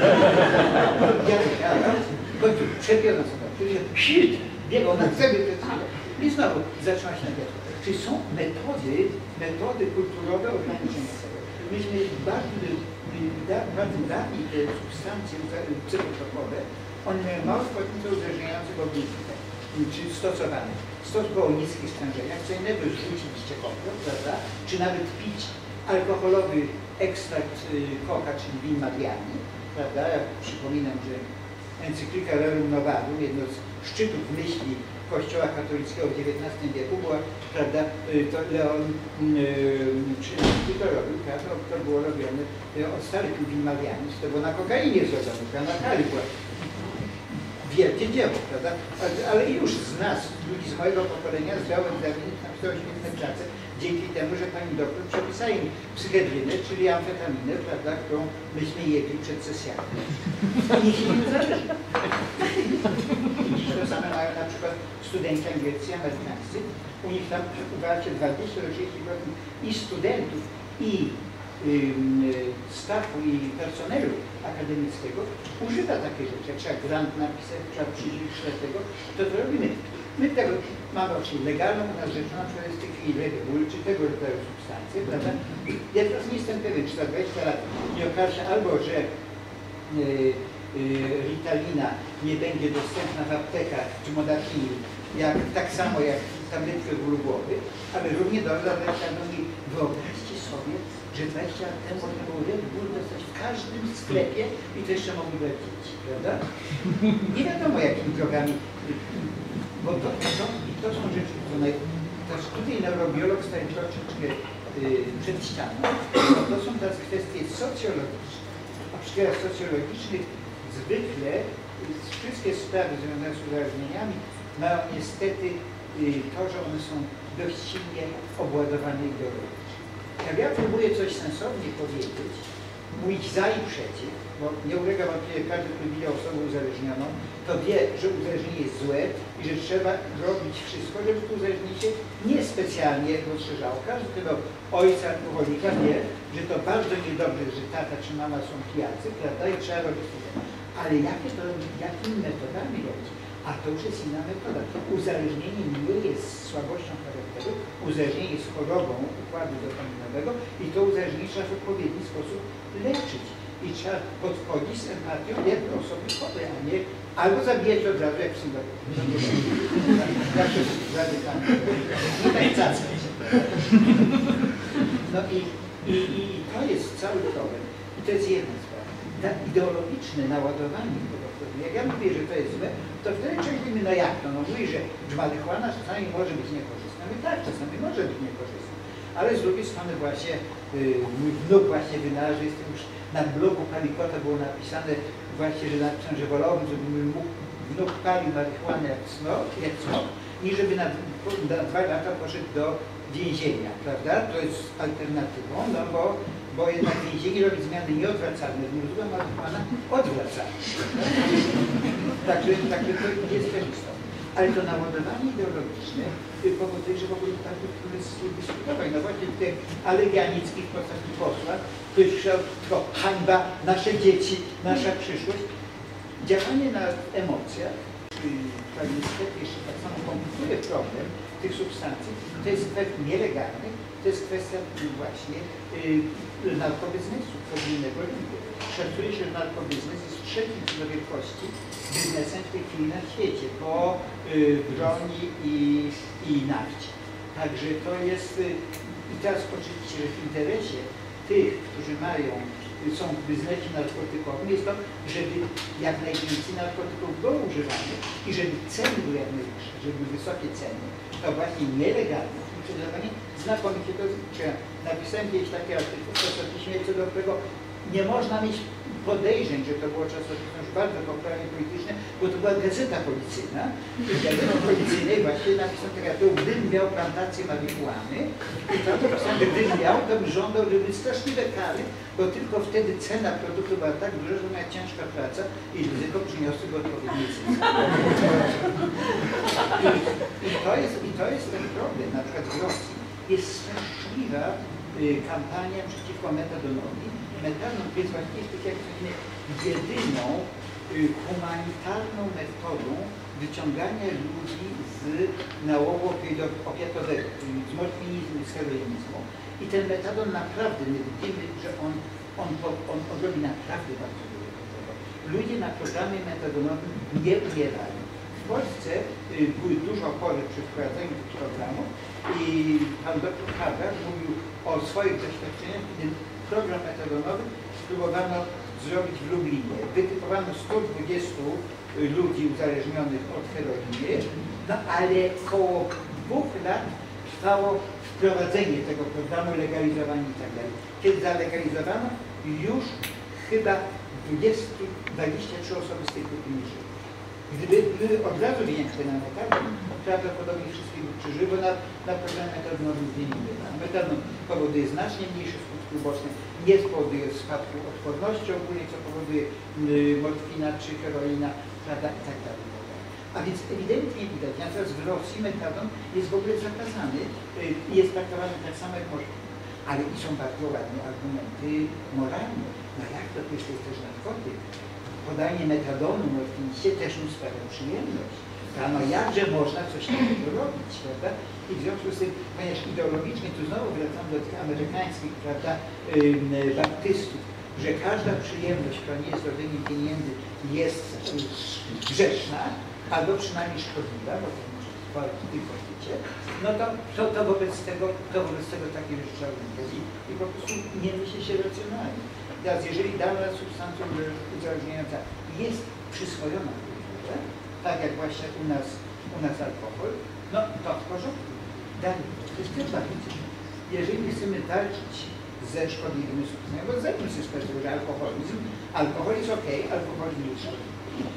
Dziadek, końcu przepiął na sobie, czyli biegał na cebie i znowu zaczęła się nawiać. Czyli są metody kulturowe ograniczenia tego. Myśmy bardzo dawniej te substancje psychotropowe, one miały mało składników uderzających w ognisko, czy stosowane. Stosowało o niskich stężeniach, co innego rzucić ciekawkę, prawda? Czy nawet pić alkoholowy ekstrakt koka, czyli win Mariani, prawda? Ja przypominam, że encyklika Rerum Novarum, jedno z szczytów myśli Kościoła katolickiego w XIX wieku była, prawda, to Leon XIII to robił, prawda, to było robione od starych win Mariani, to było na kokainie zrobione, na kali była. Wielkie dzieło, prawda? Ale już z nas, ludzi z mojego pokolenia, zdrowych egzaminów napisał świetne prace, dzięki temu, że pani doktor przepisała im psychedrynę, czyli amfetaminę, prawda, którą myśmy jedli przed sesjami. I się nie zależy. To same mają na przykład studenci angielscy, amerykańscy. U nich tam, uważajcie, 20-30% i studentów, i stafu i personelu akademickiego używa takie rzeczy. Jak trzeba grant napisać, trzeba przyjrzeć tego, to robimy. My tego mamy oczywiście legalną u nas rzecz, na przykład jest w tej chwili Red Bull, czy tego rodzaju substancje, prawda? Ja teraz nie jestem pewien, czy za 20 lat nie okaże się albo, że Ritalina nie będzie dostępna w aptekach, czy Modafinil, tak samo jak tabletki od bólu głowy, ale równie dobrze, wyobraźcie sobie, że 20 lat temu można było Red Bull dostać w każdym sklepie i to jeszcze mogli dla dzieci, prawda? Nie wiadomo jakimi drogami, bo to są rzeczy, które tutaj neurobiolog staje troszeczkę przed ścianą, bo to są teraz kwestie socjologiczne. A przy tych socjologicznych zwykle wszystkie sprawy związane z uzależnieniami mają niestety to, że one są dość silnie obładowane ideologicznie. Jak ja próbuję coś sensownie powiedzieć, mówić za i przeciw, bo nie ulega wątpliwości, każdy, który widział osobę uzależnioną, to wie, że uzależnienie jest złe i że trzeba robić wszystko, żeby to uzależnienie się niespecjalnie rozszerzało. Każdy, kto miał ojca alkoholika, wie, że to bardzo niedobrze, że tata czy mama są pijacy, prawda, i trzeba robić to. Ale jakimi metodami robić? A to już jest inna metoda. Uzależnienie nie jest słabością charakteru, uzależnienie jest chorobą układu dopaminowego i to uzależnienie trzeba w odpowiedni sposób leczyć. I trzeba podchodzić z empatią jak do osoby chorej, a nie albo zabijać od razu jak w Singapurze. Tak jest radykalne. Nie tak cackać. No i to jest cały problem. I to jest jedna sprawa. Ideologiczne naładowanie tego. Jak ja mówię, że to jest złe, to wtedy człowiek mówi, no jak to? No mówi, że marihuana czasami może być niekorzystna. No tak, czasami może być niekorzystna. Ale z drugiej strony właśnie mój wnuk właśnie wynalazł, że jestem już na blogu Palikota było napisane właśnie, że napisałem, że wolałbym, żeby mój wnuk palił marihuanę jak cnok, niż żeby na 2 lata poszedł do więzienia, prawda? To jest alternatywą, no bo bo jednak więzienie robi zmiany nieodwracalne w mózgu, a Pana odwracalne. Także to jest też istotne. Ale to naładowanie ideologiczne powoduje, że w ogóle taki pomysł dyskutować. No właśnie w tych alegianickich w postaci posła, ktoś krzyczał, to hańba, nasze dzieci, nasza przyszłość. Działanie na emocjach, to niestety jeszcze tak samo komplikuje problem tych substancji, to jest kwestia nielegalnych, to jest kwestia właśnie narkobiznesu, podwójnego rynku. Szacuje się, że narkobiznes jest trzecim co do wielkości biznesem w tej chwili na świecie, po broni i nafcie. Także to jest, i teraz oczywiście, że w interesie tych, którzy są w biznesie narkotykowym, jest to, żeby jak najwięcej narkotyków było używanych i żeby ceny były jak najwyższe, żeby były wysokie ceny. To właśnie nielegalne funkcjonowanie znakomicie to zliczy. Napisałem kiedyś taki artykuł w czasopiśmie, co do którego nie można mieć podejrzeń, że to było czasopismo już bardzo popularne polityczne, bo to była gazeta policyjna. I w gazecie policyjnej właśnie napisałem tak, gdybym miał plantację marihuany, i tam napisałem, że gdybym miał, to bym żądał, żeby były straszliwe kary, bo tylko wtedy cena produktu była tak duża, że miała ciężka praca i ryzyko przyniosły odpowiednie zyski. I to jest ten problem. Na przykład w Rosji jest straszliwa kampania przeciwko metadonowi. Metadon jest właściwie w tych jak jedyną humanitarną metodą wyciągania ludzi z nałogu opiatowego, z morfinizmu, z heroinizmu. I ten metadon naprawdę, my widzimy, że on robi naprawdę bardzo dużo tego. Ludzie na programie metadonowym nie umierają. W Polsce były dużo chorych przy wprowadzeniu tych programów i pan dr Haber mówił o swoich doświadczeniach, kiedy program metadonowy spróbowano zrobić w Lublinie. Wytypowano 120 ludzi uzależnionych od heroiny, no ale około 2 lat trwało wprowadzenie tego programu, legalizowanie i tak dalej. Kiedy zalegalizowano, już chyba 23 osoby z tej grupy nie żyły. Gdyby były od razu większe na metadon, prawdopodobnie wszystkie by przeżyły, bo na programie metadonowym nie ma. Metadon powoduje znacznie mniejsze skutki uboczne, nie spowoduje spadku odporności ogólnie, co powoduje morfina czy heroina, prawda, i tak dalej. A więc ewidentnie widać, natomiast w Rosji metadon jest w ogóle zakazany, jest traktowany tak samo jak morfina. Ale i są bardzo ładne argumenty moralne. No jak to jest też narkotyk? Podanie metadonu morfiniście też mu sprawia przyjemność. No jakże można coś takiego robić, prawda? I w związku z tym, ponieważ ideologicznie, tu znowu wracam do tych amerykańskich, prawda, baptystów, że każda przyjemność, która nie jest rodzeniem pieniędzy, jest grzeszna, albo przynajmniej szkodliwa, bo to może walki tylko wiecie, no to wobec tego takie rzeczy trzeba unikać i po prostu nie myśli się racjonalnie. Teraz, jeżeli dana substancja uzależniająca jest przyswojona kulturze, tak jak właśnie u nas alkohol, no to w porządku. Dalej, to jest też bardzo ważne. Jeżeli chcemy walczyć ze szkodliwymi substancjami, bo zajmijmy się z tego, że alkohol jest ok, alkoholizm jest szkodliwy.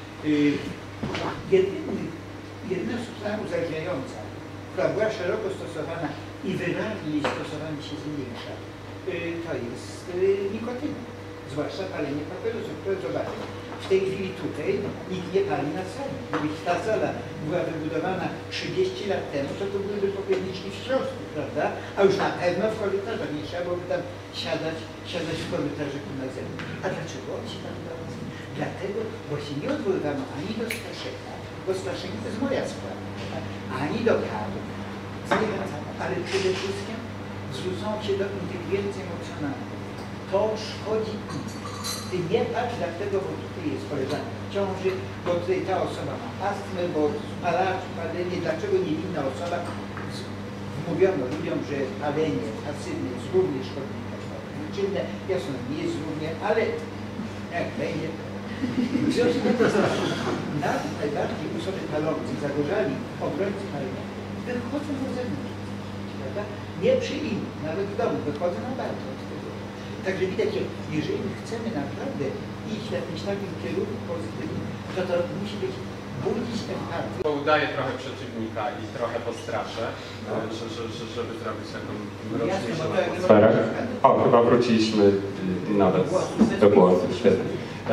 Jedyna substancja uzależniająca, która była szeroko stosowana i wyraźnie jej stosowanie się zmniejsza, to jest nikotyna. Zwłaszcza palenie papierosów. Zobaczcie, w tej chwili tutaj nikt nie pali na sali. Gdyby ta sala była wybudowana 30 lat temu, to byłyby popierniki w środku, prawda? A już na pewno w korytarzach. Nie trzeba byłoby tam siadać w korytarzu na zewnątrz. A dlaczego oni się tam odwoływano? Dlatego, bo się nie odwoływano ani do Staszeka, bo Staszek to jest moja sprawa, ani do karu, ale przede wszystkim zwrócono się do inteligencji emocjonalnej. To szkodzi im. Ty nie patrz dlatego, bo tutaj jest koleżanka w ciąży, bo tutaj ta osoba ma astmę, bo palenie, dlaczego niewinna osoba? Mówiono ludziom, że palenie pasywne jest równie szkodliwe jak czynne. Jasno, nie jest równie, ale jak będzie. W związku z tym nawet najbardziej osoby palące, zagorzali obrońcy palenia, wychodzą do zewnątrz, prawda? Nie przy innych, nawet w domu, wychodzą na balkon. Także widać, że jeżeli chcemy naprawdę iść w jakimś takim kierunku pozytywnym, to musi być budzić empatię. Bo udaje trochę przeciwnika i trochę postraszę, żeby zrobić taką mroczniejszą atmosferę. O, chyba wróciliśmy nawet do głosu. Świetnie.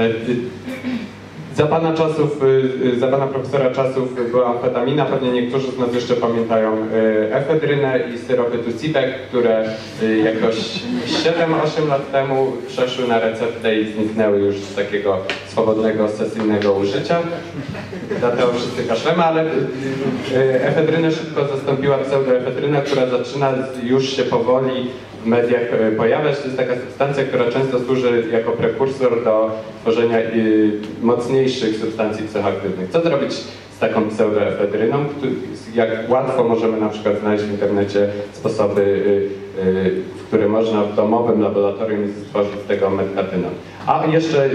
Za pana profesora czasów była amfetamina, pewnie niektórzy z nas jeszcze pamiętają efedrynę i syropy Tucibek, które jakoś 7-8 lat temu przeszły na receptę i zniknęły już z takiego swobodnego, sesyjnego użycia. Dlatego wszyscy kaszlemy, ale efedrynę szybko zastąpiła pseudoefedryna, która zaczyna już się powoli w mediach pojawiać. To jest taka substancja, która często służy jako prekursor do tworzenia mocniejszych substancji psychoaktywnych. Co zrobić z taką pseudoefedryną? Jak łatwo możemy na przykład znaleźć w internecie sposoby, w które można w domowym laboratorium stworzyć z tego metkatynon. A jeszcze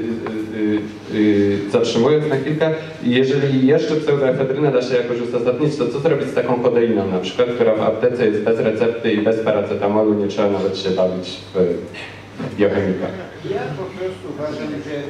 zatrzymując na chwilkę, jeżeli jeszcze pseudoefedrynę da się jakoś uzasadnić, to co zrobić z taką kodeiną na przykład, która w aptece jest bez recepty i bez paracetamolu, nie trzeba nawet się bawić w biochemikach. Ja po prostu uważam,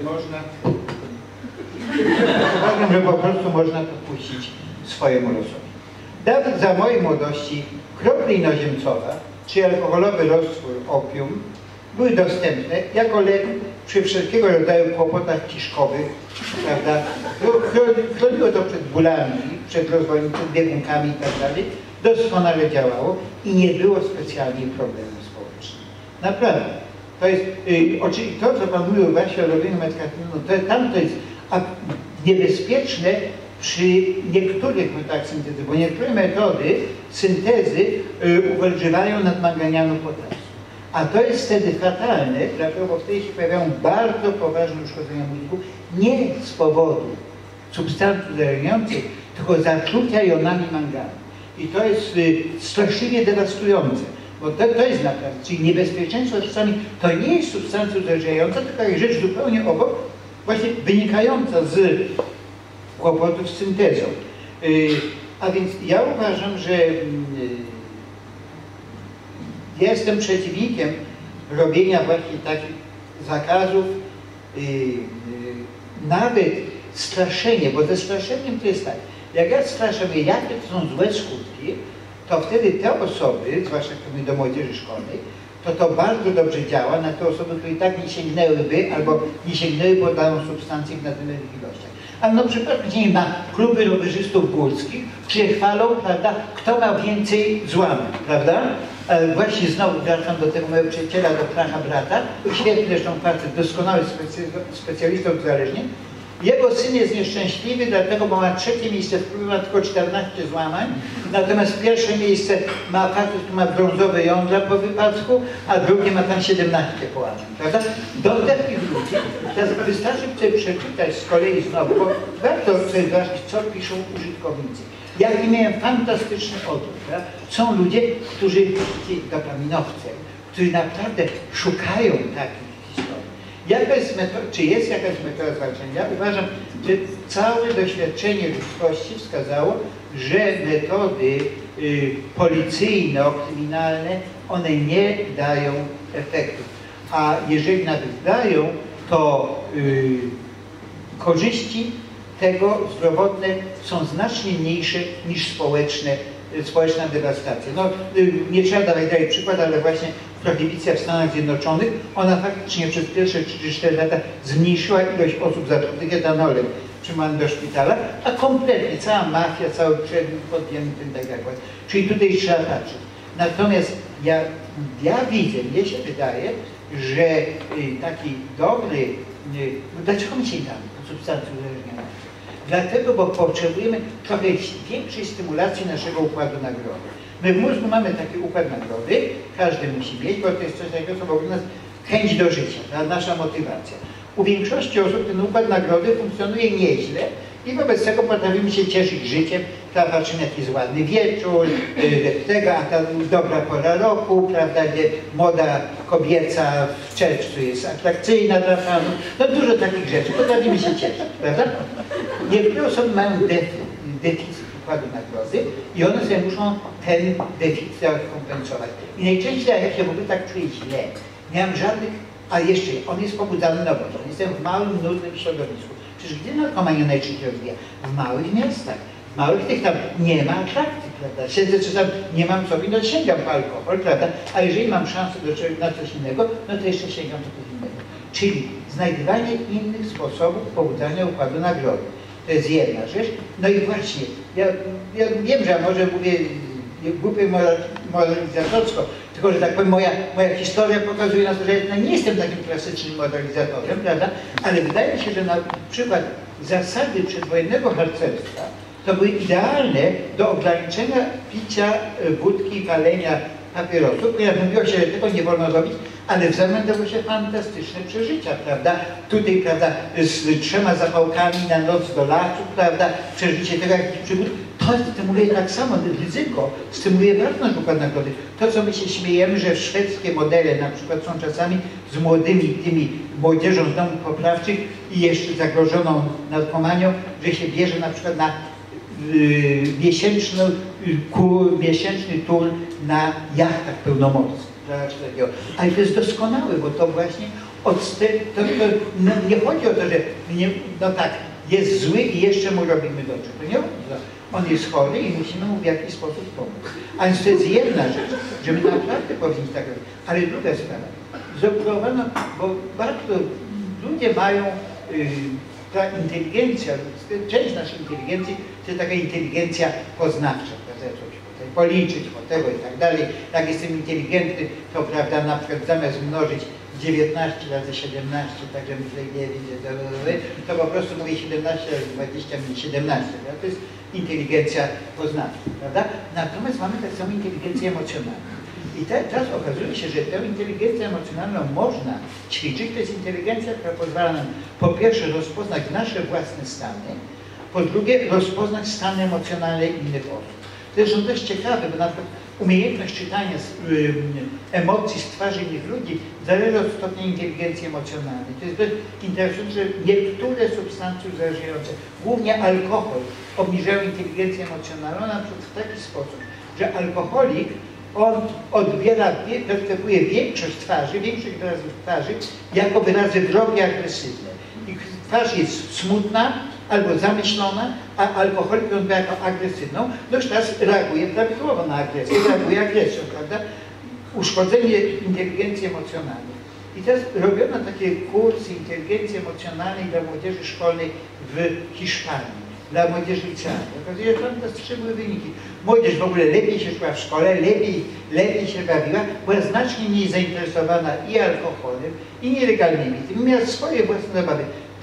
że po prostu można to puścić swojemu losowi. Nawet za mojej młodości kropla inoziemcowa czy alkoholowy roztwór opium były dostępne jako lek przy wszelkiego rodzaju kłopotach kiszkowych, prawda? Chroniło to przed bólami, przed rozwojem, przed biegunkami itd. Doskonale działało i nie było specjalnie problemów społecznych. Naprawdę. To jest, to co Pan mówił właśnie o robieniu metkatynu, tam to jest niebezpieczne przy niektórych metodach syntezy, bo niektóre metody syntezy uwalczywają nadmanganianu potasu. A to jest wtedy fatalne, dlatego bo wtedy się pojawiają bardzo poważne uszkodzenia mózgu, nie z powodu substancji uzależniających, tylko zatrucia jonami manganu. I to jest straszliwie dewastujące, bo to jest naprawdę, czyli niebezpieczeństwo czasami to nie jest substancja uzależniająca, tylko jest rzecz zupełnie obok, właśnie wynikająca z kłopotów z syntezą. A więc ja uważam, że jestem przeciwnikiem robienia właśnie takich zakazów, nawet straszenie, bo ze straszeniem to jest tak, jak ja straszę, jakie to są złe skutki, to wtedy te osoby, zwłaszcza do młodzieży szkolnej, to bardzo dobrze działa na te osoby, które i tak nie sięgnęłyby albo nie sięgnęły po daną substancję w nadmiernych ilościach. Ale na przykład, gdzie ma kluby rowerzystów górskich, gdzie chwalą, prawda, kto ma więcej złamań, prawda? Właśnie znowu wracam do tego mojego przyjaciela, do Pracha brata, świetny zresztą facet, doskonały specjalista od uzależnień. Jego syn jest nieszczęśliwy, dlatego, bo ma 3. miejsce w klubie, ma tylko 14 złamań, natomiast 1. miejsce ma facet, który ma brązowe jądra po wypadku, a drugie ma tam 17 połamań, prawda? Do takich ludzi, teraz wystarczy sobie przeczytać z kolei znowu, bo warto sobie zobaczyć, co piszą użytkownicy. Jaki miałem fantastyczny odruch, prawda? Są ludzie, którzy, dopaminowcy, którzy naprawdę szukają takich historii. Czy jest jakaś metoda zwalczania? Ja uważam, że całe doświadczenie ludzkości wskazało, że metody policyjne, kryminalne, one nie dają efektów. A jeżeli nawet dają, to korzyści tego zdrowotne są znacznie mniejsze niż społeczna dewastacja. No, nie trzeba dawać dalej przykład, ale właśnie prohibicja w Stanach Zjednoczonych, ona faktycznie przez pierwsze 3-4 lata zmniejszyła ilość osób zatrutych etanolem przyjmowanych do szpitala, a kompletnie cała mafia, cały przedmiot podjęty tak jak właśnie. Czyli tutaj trzeba patrzeć. Natomiast ja widzę, mnie się wydaje, że taki dobry, dlaczego my sięgamy po substancje uzależniające? Dlatego, bo potrzebujemy trochę większej stymulacji naszego układu nagrody. My w mózgu mamy taki układ nagrody, każdy musi mieć, bo to jest coś takiego, co w ogóle nas chęć do życia, ta nasza motywacja. U większości osób ten układ nagrody funkcjonuje nieźle i wobec tego potrafimy się cieszyć życiem, patrzymy jaki jest ładny wieczór, a ta dobra pora roku, prawda, gdzie moda kobieca w czerwcu jest atrakcyjna dla panów, no dużo takich rzeczy, potrafimy się cieszyć, prawda? Niektóre osoby mają deficyt układu nagrody i one sobie muszą ten deficyt kompensować. I najczęściej jak się w ogóle tak czuję źle, nie mam żadnych, a jeszcze on jest pobudzany nowością, jestem w małym, nudnym środowisku. Przecież gdzie narkomania najczęściej rozwija? W małych miastach. W małych tych tam nie ma atrakcji, prawda? Siedzę czy tam nie mam co, no sięgam po alkohol, prawda? A jeżeli mam szansę na coś innego, no to jeszcze sięgam po coś innego. Czyli znajdywanie innych sposobów pobudzania układu nagrody. To jest jedna rzecz. No i właśnie, ja wiem, że ja może mówię głupio moralizatorsko, tylko że tak powiem, moja historia pokazuje na to, że ja nie jestem takim klasycznym moralizatorem, prawda? Ale wydaje mi się, że na przykład zasady przedwojennego harcerstwa to były idealne do ograniczenia picia wódki i palenia papierosów, ponieważ mówiło się, że tego nie wolno robić, ale w zamian dało się fantastyczne przeżycia, prawda? Tutaj, prawda, z 3 zapałkami na noc do lasu, prawda, przeżycie tego jakichś przygód, to stymuluje tak samo, ryzyko stymuluje wartość układu nagrody. To, co my się śmiejemy, że szwedzkie modele na przykład są czasami z młodymi tymi młodzieżą z domów poprawczych i jeszcze zagrożoną narkomanią, że się bierze na przykład na miesięczny tour na jachtach pełnomorskich. Ale to jest doskonałe, bo to właśnie no, nie chodzi o to, że no tak, jest zły i jeszcze mu robimy dobrze. To nie chodzi o to. On jest chory i musimy mu w jakiś sposób pomóc. A więc to jest jedna rzecz, że my naprawdę powinniśmy tak robić. Ale druga sprawa. Zaobserwowano, bo bardzo ludzie mają ta inteligencja, część naszej inteligencji to jest taka inteligencja poznawcza, prawda? Coś tutaj policzyć, po tego i tak dalej. Jak jestem inteligentny, to prawda, na przykład zamiast mnożyć 19 razy 17, tak żeby tutaj nie wiedzieć, to po prostu mówię 17 razy 20 minus 17, prawda? To jest inteligencja poznawcza, prawda? Natomiast mamy tak samo inteligencję emocjonalną. I teraz okazuje się, że tę inteligencję emocjonalną można ćwiczyć. To jest inteligencja, która pozwala nam po pierwsze rozpoznać nasze własne stany, po drugie rozpoznać stany emocjonalne innych osób. To jest dość ciekawe, bo na przykład umiejętność czytania emocji z twarzy innych ludzi zależy od stopnia inteligencji emocjonalnej. To jest dość interesujące, że niektóre substancje uzależniające, głównie alkohol, obniżają inteligencję emocjonalną, na przykład w taki sposób, że alkoholik on percepuje większość wyrazów twarzy jako wyrazy wrogie, agresywne. I twarz jest smutna albo zamyślona, a alkoholik ją jako agresywną, no już teraz reaguje prawidłowo na agresję, reaguje agresją, prawda? Uszkodzenie inteligencji emocjonalnej. I teraz robiono takie kursy inteligencji emocjonalnej dla młodzieży szkolnej w Hiszpanii, dla młodzieży licealnej. Okazuje się, że fantastyczne były wyniki. Młodzież w ogóle lepiej się szła w szkole, lepiej się bawiła, była znacznie mniej zainteresowana i alkoholem, i nielegalnymi. Miała swoje własne zabawy.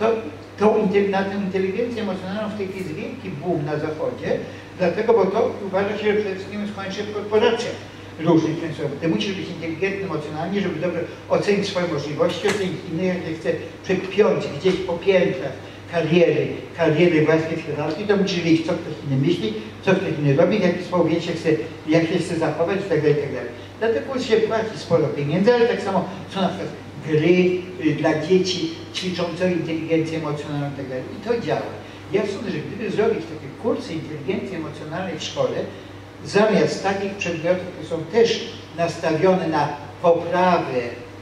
Na tę inteligencję emocjonalną w tej chwili jest wielki boom na Zachodzie, dlatego, bo to uważa się, że przede wszystkim skończy się w korporacjach różnych częściowych. Ty musisz być inteligentny emocjonalnie, żeby dobrze ocenić swoje możliwości, ocenić inne, jak chce przekpiąć gdzieś po piętrach kariery własnej firmalskiej, to musisz wiedzieć, co ktoś inny myśli, co ktoś inny robi, w jaki sposób jak się chce zachować itd. Dlatego się płaci sporo pieniędzy, ale tak samo są na przykład gry dla dzieci ćwiczące inteligencję emocjonalną itd. I to działa. Ja sądzę, że gdyby zrobić takie kursy inteligencji emocjonalnej w szkole, zamiast takich przedmiotów, które są też nastawione na poprawę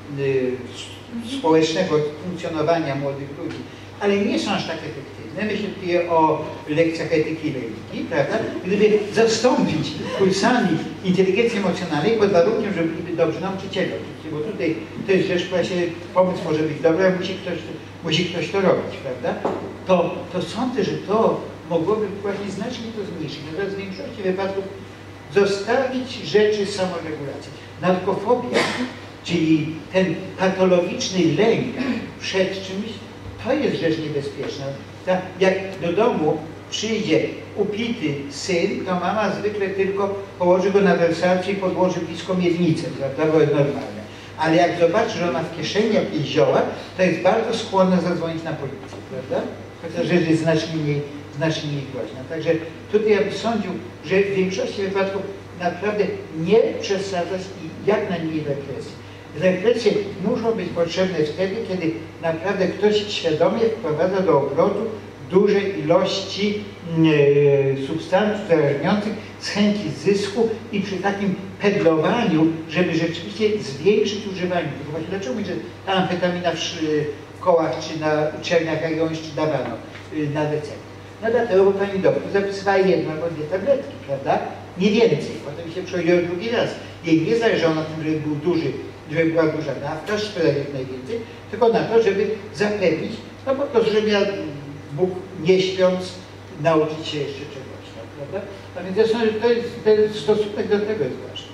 społecznego funkcjonowania młodych ludzi, ale nie są aż tak efektywne. Myślę tutaj o lekcjach etyki i religii, prawda? Gdyby zastąpić kursami inteligencji emocjonalnej pod warunkiem, że byliby dobrzy nauczyciele, bo tutaj to jest rzecz, która się, pomysł może być dobry, ale musi ktoś to robić, prawda? To sądzę, że to mogłoby właśnie znacznie to zmniejszyć. Natomiast w większości wypadków zostawić rzeczy samoregulacji. Narkofobia, czyli ten patologiczny lęk przed czymś, to jest rzecz niebezpieczna. Jak do domu przyjdzie upity syn, to mama zwykle tylko położy go na wersalce i podłoży blisko miednicę, prawda, bo jest normalne. Ale jak zobaczy, że ona w kieszeni jakieś zioła, to jest bardzo skłonna zadzwonić na policję, prawda? Chociaż rzecz jest znacznie mniej groźna. Także tutaj ja bym sądził, że w większości wypadków naprawdę nie przesadzać i jak najmniej represji. Represje muszą być potrzebne wtedy, kiedy naprawdę ktoś świadomie wprowadza do obrotu duże ilości substancji uzależniających z chęci zysku i przy takim pedlowaniu, żeby rzeczywiście zwiększyć używanie. Tylko właśnie dlaczego mówię, że ta amfetamina w kołach czy na uczelniach jak ją jeszcze dawano? na receptę. No dlatego, bo pani doktor zapisywała jedną albo dwie tabletki, prawda? Nie więcej. Potem się przychodziło drugi raz. Jej nie zależało na tym, żeby był duży, żeby była duża dawka, szpilek jak najwięcej, tylko na to, żeby zapewnić, no po prostu, żeby ja mógł nie śpiąc nauczyć się jeszcze czegoś, tak, prawda? A więc ja sądzę, że ten stosunek do tego jest ważny.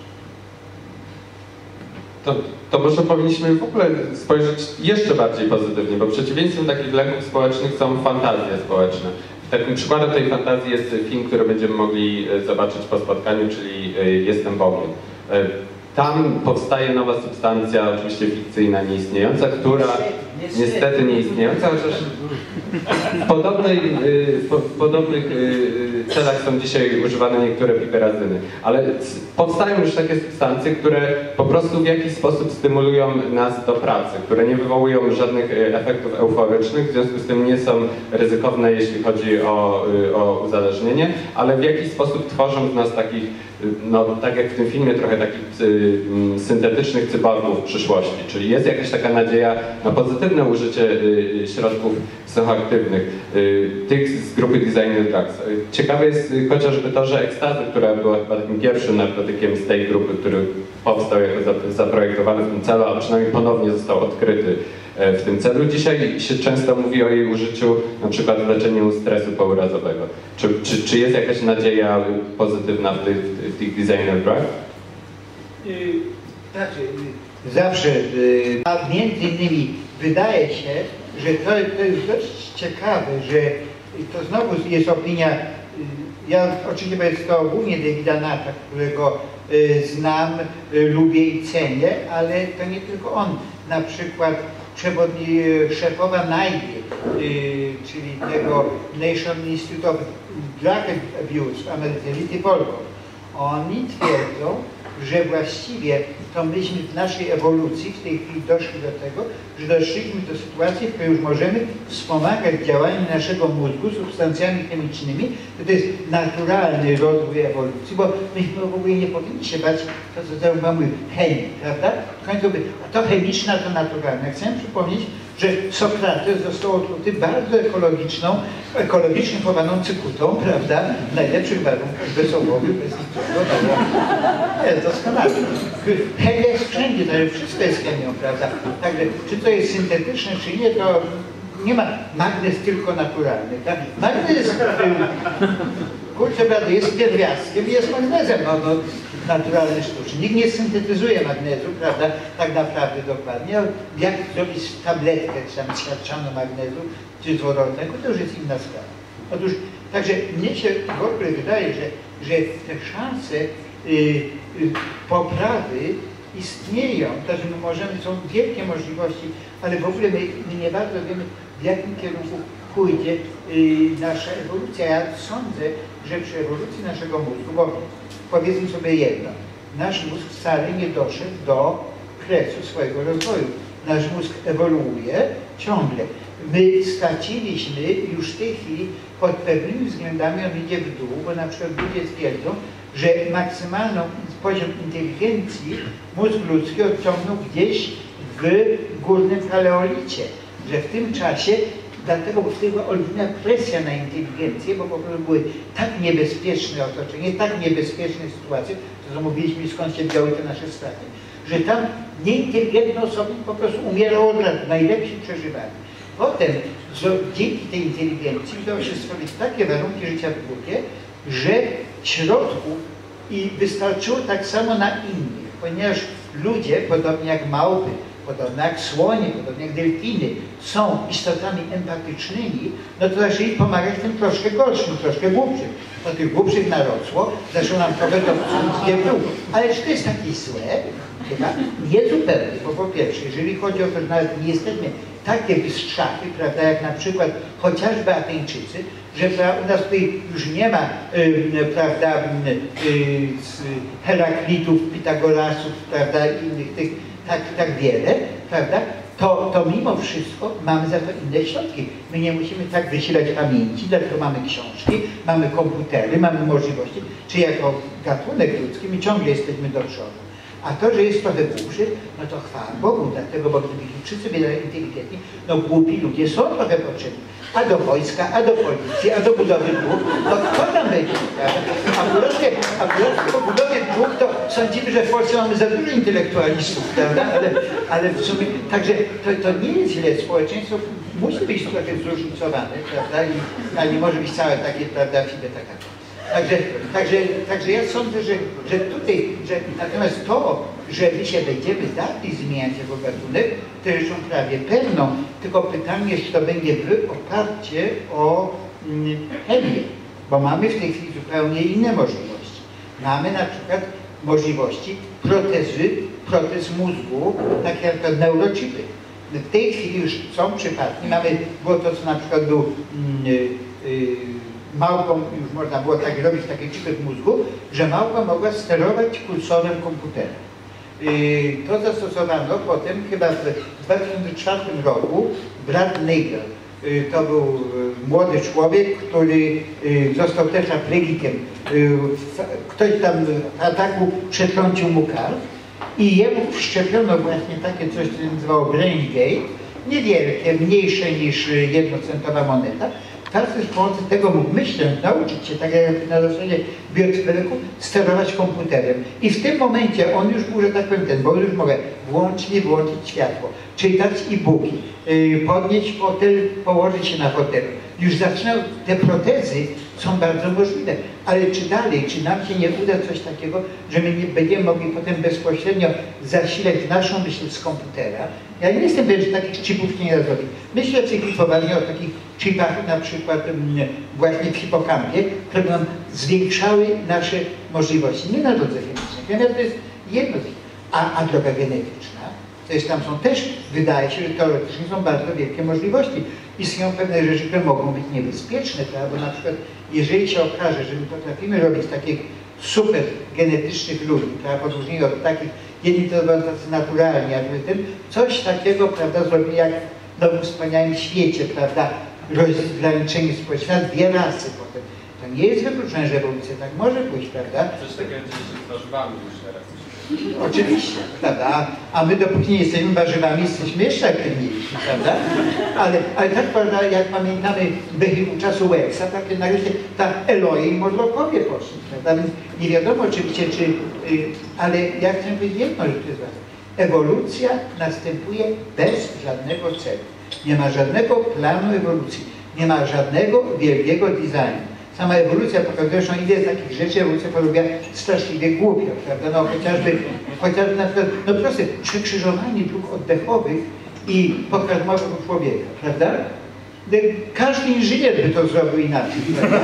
To może powinniśmy w ogóle spojrzeć jeszcze bardziej pozytywnie, bo przeciwieństwem takich lęków społecznych są fantazje społeczne. Takim przykładem tej fantazji jest film, który będziemy mogli zobaczyć po spotkaniu, czyli Jestem Bogiem. Tam powstaje nowa substancja, oczywiście fikcyjna, nieistniejąca, która niestety nieistniejąca, chociaż w podobnych celach są dzisiaj używane niektóre piperazyny. Ale powstają już takie substancje, które po prostu w jakiś sposób stymulują nas do pracy, które nie wywołują żadnych efektów euforycznych, w związku z tym nie są ryzykowne, jeśli chodzi o uzależnienie, ale w jakiś sposób tworzą w nas takich, no tak jak w tym filmie, trochę takich syntetycznych cyborgów w przyszłości. Czyli jest jakaś taka nadzieja na pozytywne użycie środków psychoaktywnych, tych z grupy Designer Drugs. Ciekawe jest chociażby to, że ekstazy, która była chyba takim pierwszym narkotykiem z tej grupy, który powstał jako zaprojektowany w tym celu, a przynajmniej ponownie został odkryty w tym celu. Dzisiaj się często mówi o jej użyciu na przykład w leczeniu stresu pourazowego. Czy jest jakaś nadzieja pozytywna w tych Designer Drugs? Znaczy, zawsze, a między innymi wydaje się, że to jest dość ciekawe, że to znowu jest opinia, ja oczywiście jest to głównie Davida Nata, którego znam, lubię i cenię, ale to nie tylko on. Na przykład szefowa NIDA, czyli tego National Institute of Drug Abuse w Ameryce, Litty Volkov, oni twierdzą, że właściwie to myśmy w naszej ewolucji w tej chwili doszli do tego, że doszliśmy do sytuacji, w której już możemy wspomagać działanie naszego mózgu substancjami chemicznymi. To jest naturalny rozwój ewolucji, bo myśmy w ogóle nie powinni się bać, to co tam mówił, chemii, prawda? W końcu to chemiczna, to naturalne. Chcę przypomnieć, że Sokrates został otruty bardzo ekologicznie chowaną cykutą, prawda? W najlepszych warunkach, bez ołowiu, bez niczego. Jest doskonale. Chemia jest wszędzie, to wszystko jest chemią, prawda? Także czy to jest syntetyczne, czy nie, to nie ma magnez tylko naturalny. Tak? Magnez, kurczę, prawda, jest pierwiastkiem i jest magnezem, no, naturalny, sztuczny. Nikt nie syntetyzuje magnezu, prawda, tak naprawdę dokładnie. Jak zrobić tabletkę, czy tam świadczono magnezu, czy zworodnego, to już jest inna sprawa. Otóż, także mnie się w ogóle wydaje, że te szanse poprawy istnieją, to, że my możemy, są wielkie możliwości, ale w ogóle my nie bardzo wiemy, w jakim kierunku pójdzie nasza ewolucja. Ja sądzę, że przy ewolucji naszego mózgu, bo powiedzmy sobie jedno, nasz mózg wcale nie doszedł do kresu swojego rozwoju. Nasz mózg ewoluuje ciągle. My straciliśmy już w tej chwili pod pewnymi względami, on idzie w dół, bo na przykład ludzie twierdzą, że maksymalny poziom inteligencji mózg ludzki osiągnął gdzieś w górnym paleolicie, że w tym czasie, dlatego bo wtedy była olbrzymia presja na inteligencję, bo po prostu były tak niebezpieczne otoczenie, tak niebezpieczne sytuacje, to co mówiliśmy, skąd się wzięły te nasze straty, że tam nieinteligentne osoby po prostu umierały od razu, najlepsi przeżywali. Potem dzięki tej inteligencji udało się stworzyć takie warunki życia w grupie, że środków i wystarczyło tak samo na innych, ponieważ ludzie, podobnie jak małpy, podobnie jak słonie, podobnie jak delfiny, są istotami empatycznymi, no to zaczęli pomagać tym troszkę gorszym, troszkę głupszym. No tych głupszych narosło, zaczęło nam trochę to nie było. Ale czy to jest takie złe? Chyba nie zupełnie, bo po pierwsze, jeżeli chodzi o to, że nawet nie jesteśmy takie bystrzaky, prawda, jak na przykład chociażby Ateńczycy, że u nas tutaj już nie ma, prawda, Heraklitów, Pitagorasów, prawda, innych tych tak wiele, prawda, to mimo wszystko mamy za to inne środki. My nie musimy tak wysilać pamięci, dlatego mamy książki, mamy komputery, mamy możliwości, czy jako gatunek ludzki my ciągle jesteśmy do przodu. A to, że jest trochę głupszy, no to chwała Bogu, dlatego, bo gdyby wszyscy byli inteligentni, no głupi ludzie są trochę potrzebni. a do wojska, a do policji, a do budowy dróg, no kto tam będzie, prawda? A po budowie dróg to sądzimy, że w Polsce mamy za dużo intelektualistów, prawda? Ale w sumie, także to nie jest źle, społeczeństwo musi być trochę zróżnicowane, prawda? A nie może być całe takie, prawda, fide taka. Także ja sądzę, że tutaj, natomiast to, że my się będziemy dalej zmieniać jako gatunek, to jest rzeczą prawie pewną, tylko pytanie, czy to będzie w oparcie o chemię, bo mamy w tej chwili zupełnie inne możliwości. Mamy na przykład możliwości protez mózgu, takie jak neurochipy. W tej chwili już są przypadki, było to, co na przykład był małpą, już można było tak robić takie chipy w mózgu, że małpa mogła sterować kursorem komputera. To zastosowano potem chyba w 2004 roku Brad Nagel. To był młody człowiek, który został tetraplegikiem. Ktoś tam w ataku przetrącił mu kark i jemu wszczepiono właśnie takie coś, co się nazywało brain gate, niewielkie, mniejsze niż 1-centowa moneta. Każdy z pomocy tego mógł myśleć, nauczyć się, tak jak na zasadzie biocyberku, sterować komputerem. I w tym momencie on już był, że tak powiem, bo już mogę włączyć światło, czytać e-booki, podnieść fotel, położyć się na fotelu. Już zaczynają, te protezy są bardzo możliwe, ale czy nam się nie uda coś takiego, że my nie będziemy mogli potem bezpośrednio zasilać naszą myśl z komputera. Ja nie jestem pewien, że takich chipów nie da zrobić. Myślę poważnie o takich chipach, na przykład właśnie w hipokampie, które nam zwiększały nasze możliwości. Nie na drodze chemicznej, to jest jedno z nich. A droga genetyczna, to jest, tam są też, wydaje się, że teoretycznie są bardzo wielkie możliwości. Istnieją pewne rzeczy, które mogą być niebezpieczne, prawda? Bo na przykład jeżeli się okaże, że my potrafimy robić takich super genetycznych ludzi, prawda, w odróżnieniu od takich, jedni to będą tacy naturalni, a coś takiego, prawda, zrobili jak w Nowym Wspaniałym Świecie, prawda, rozgraniczenie społeczne, dwie rasy potem. To nie jest wykluczone, że ewolucja tak może pójść, prawda? Coś takiego z warzywami już teraz. Oczywiście, prawda? A my dopóki nie jesteśmy warzywami, jesteśmy jeszcze aktywniejsi, prawda? Ale tak, prawda, jak pamiętamy u czasu Wellsa, tak nareszcie ta Eloy i Morlockowie poszli, prawda? Więc nie wiadomo oczywiście, ale ja chcę powiedzieć jedno, że to jest ważne. Ewolucja następuje bez żadnego celu. Nie ma żadnego planu ewolucji. Nie ma żadnego wielkiego designu. Sama ewolucja pokazuje, że ile takich rzeczy ewolucja polubiła straszliwie głupio, prawda? No chociażby na przykład, no proste, przekrzyżowanie dróg oddechowych i pokarmowego człowieka, prawda? Każdy inżynier by to zrobił inaczej, prawda?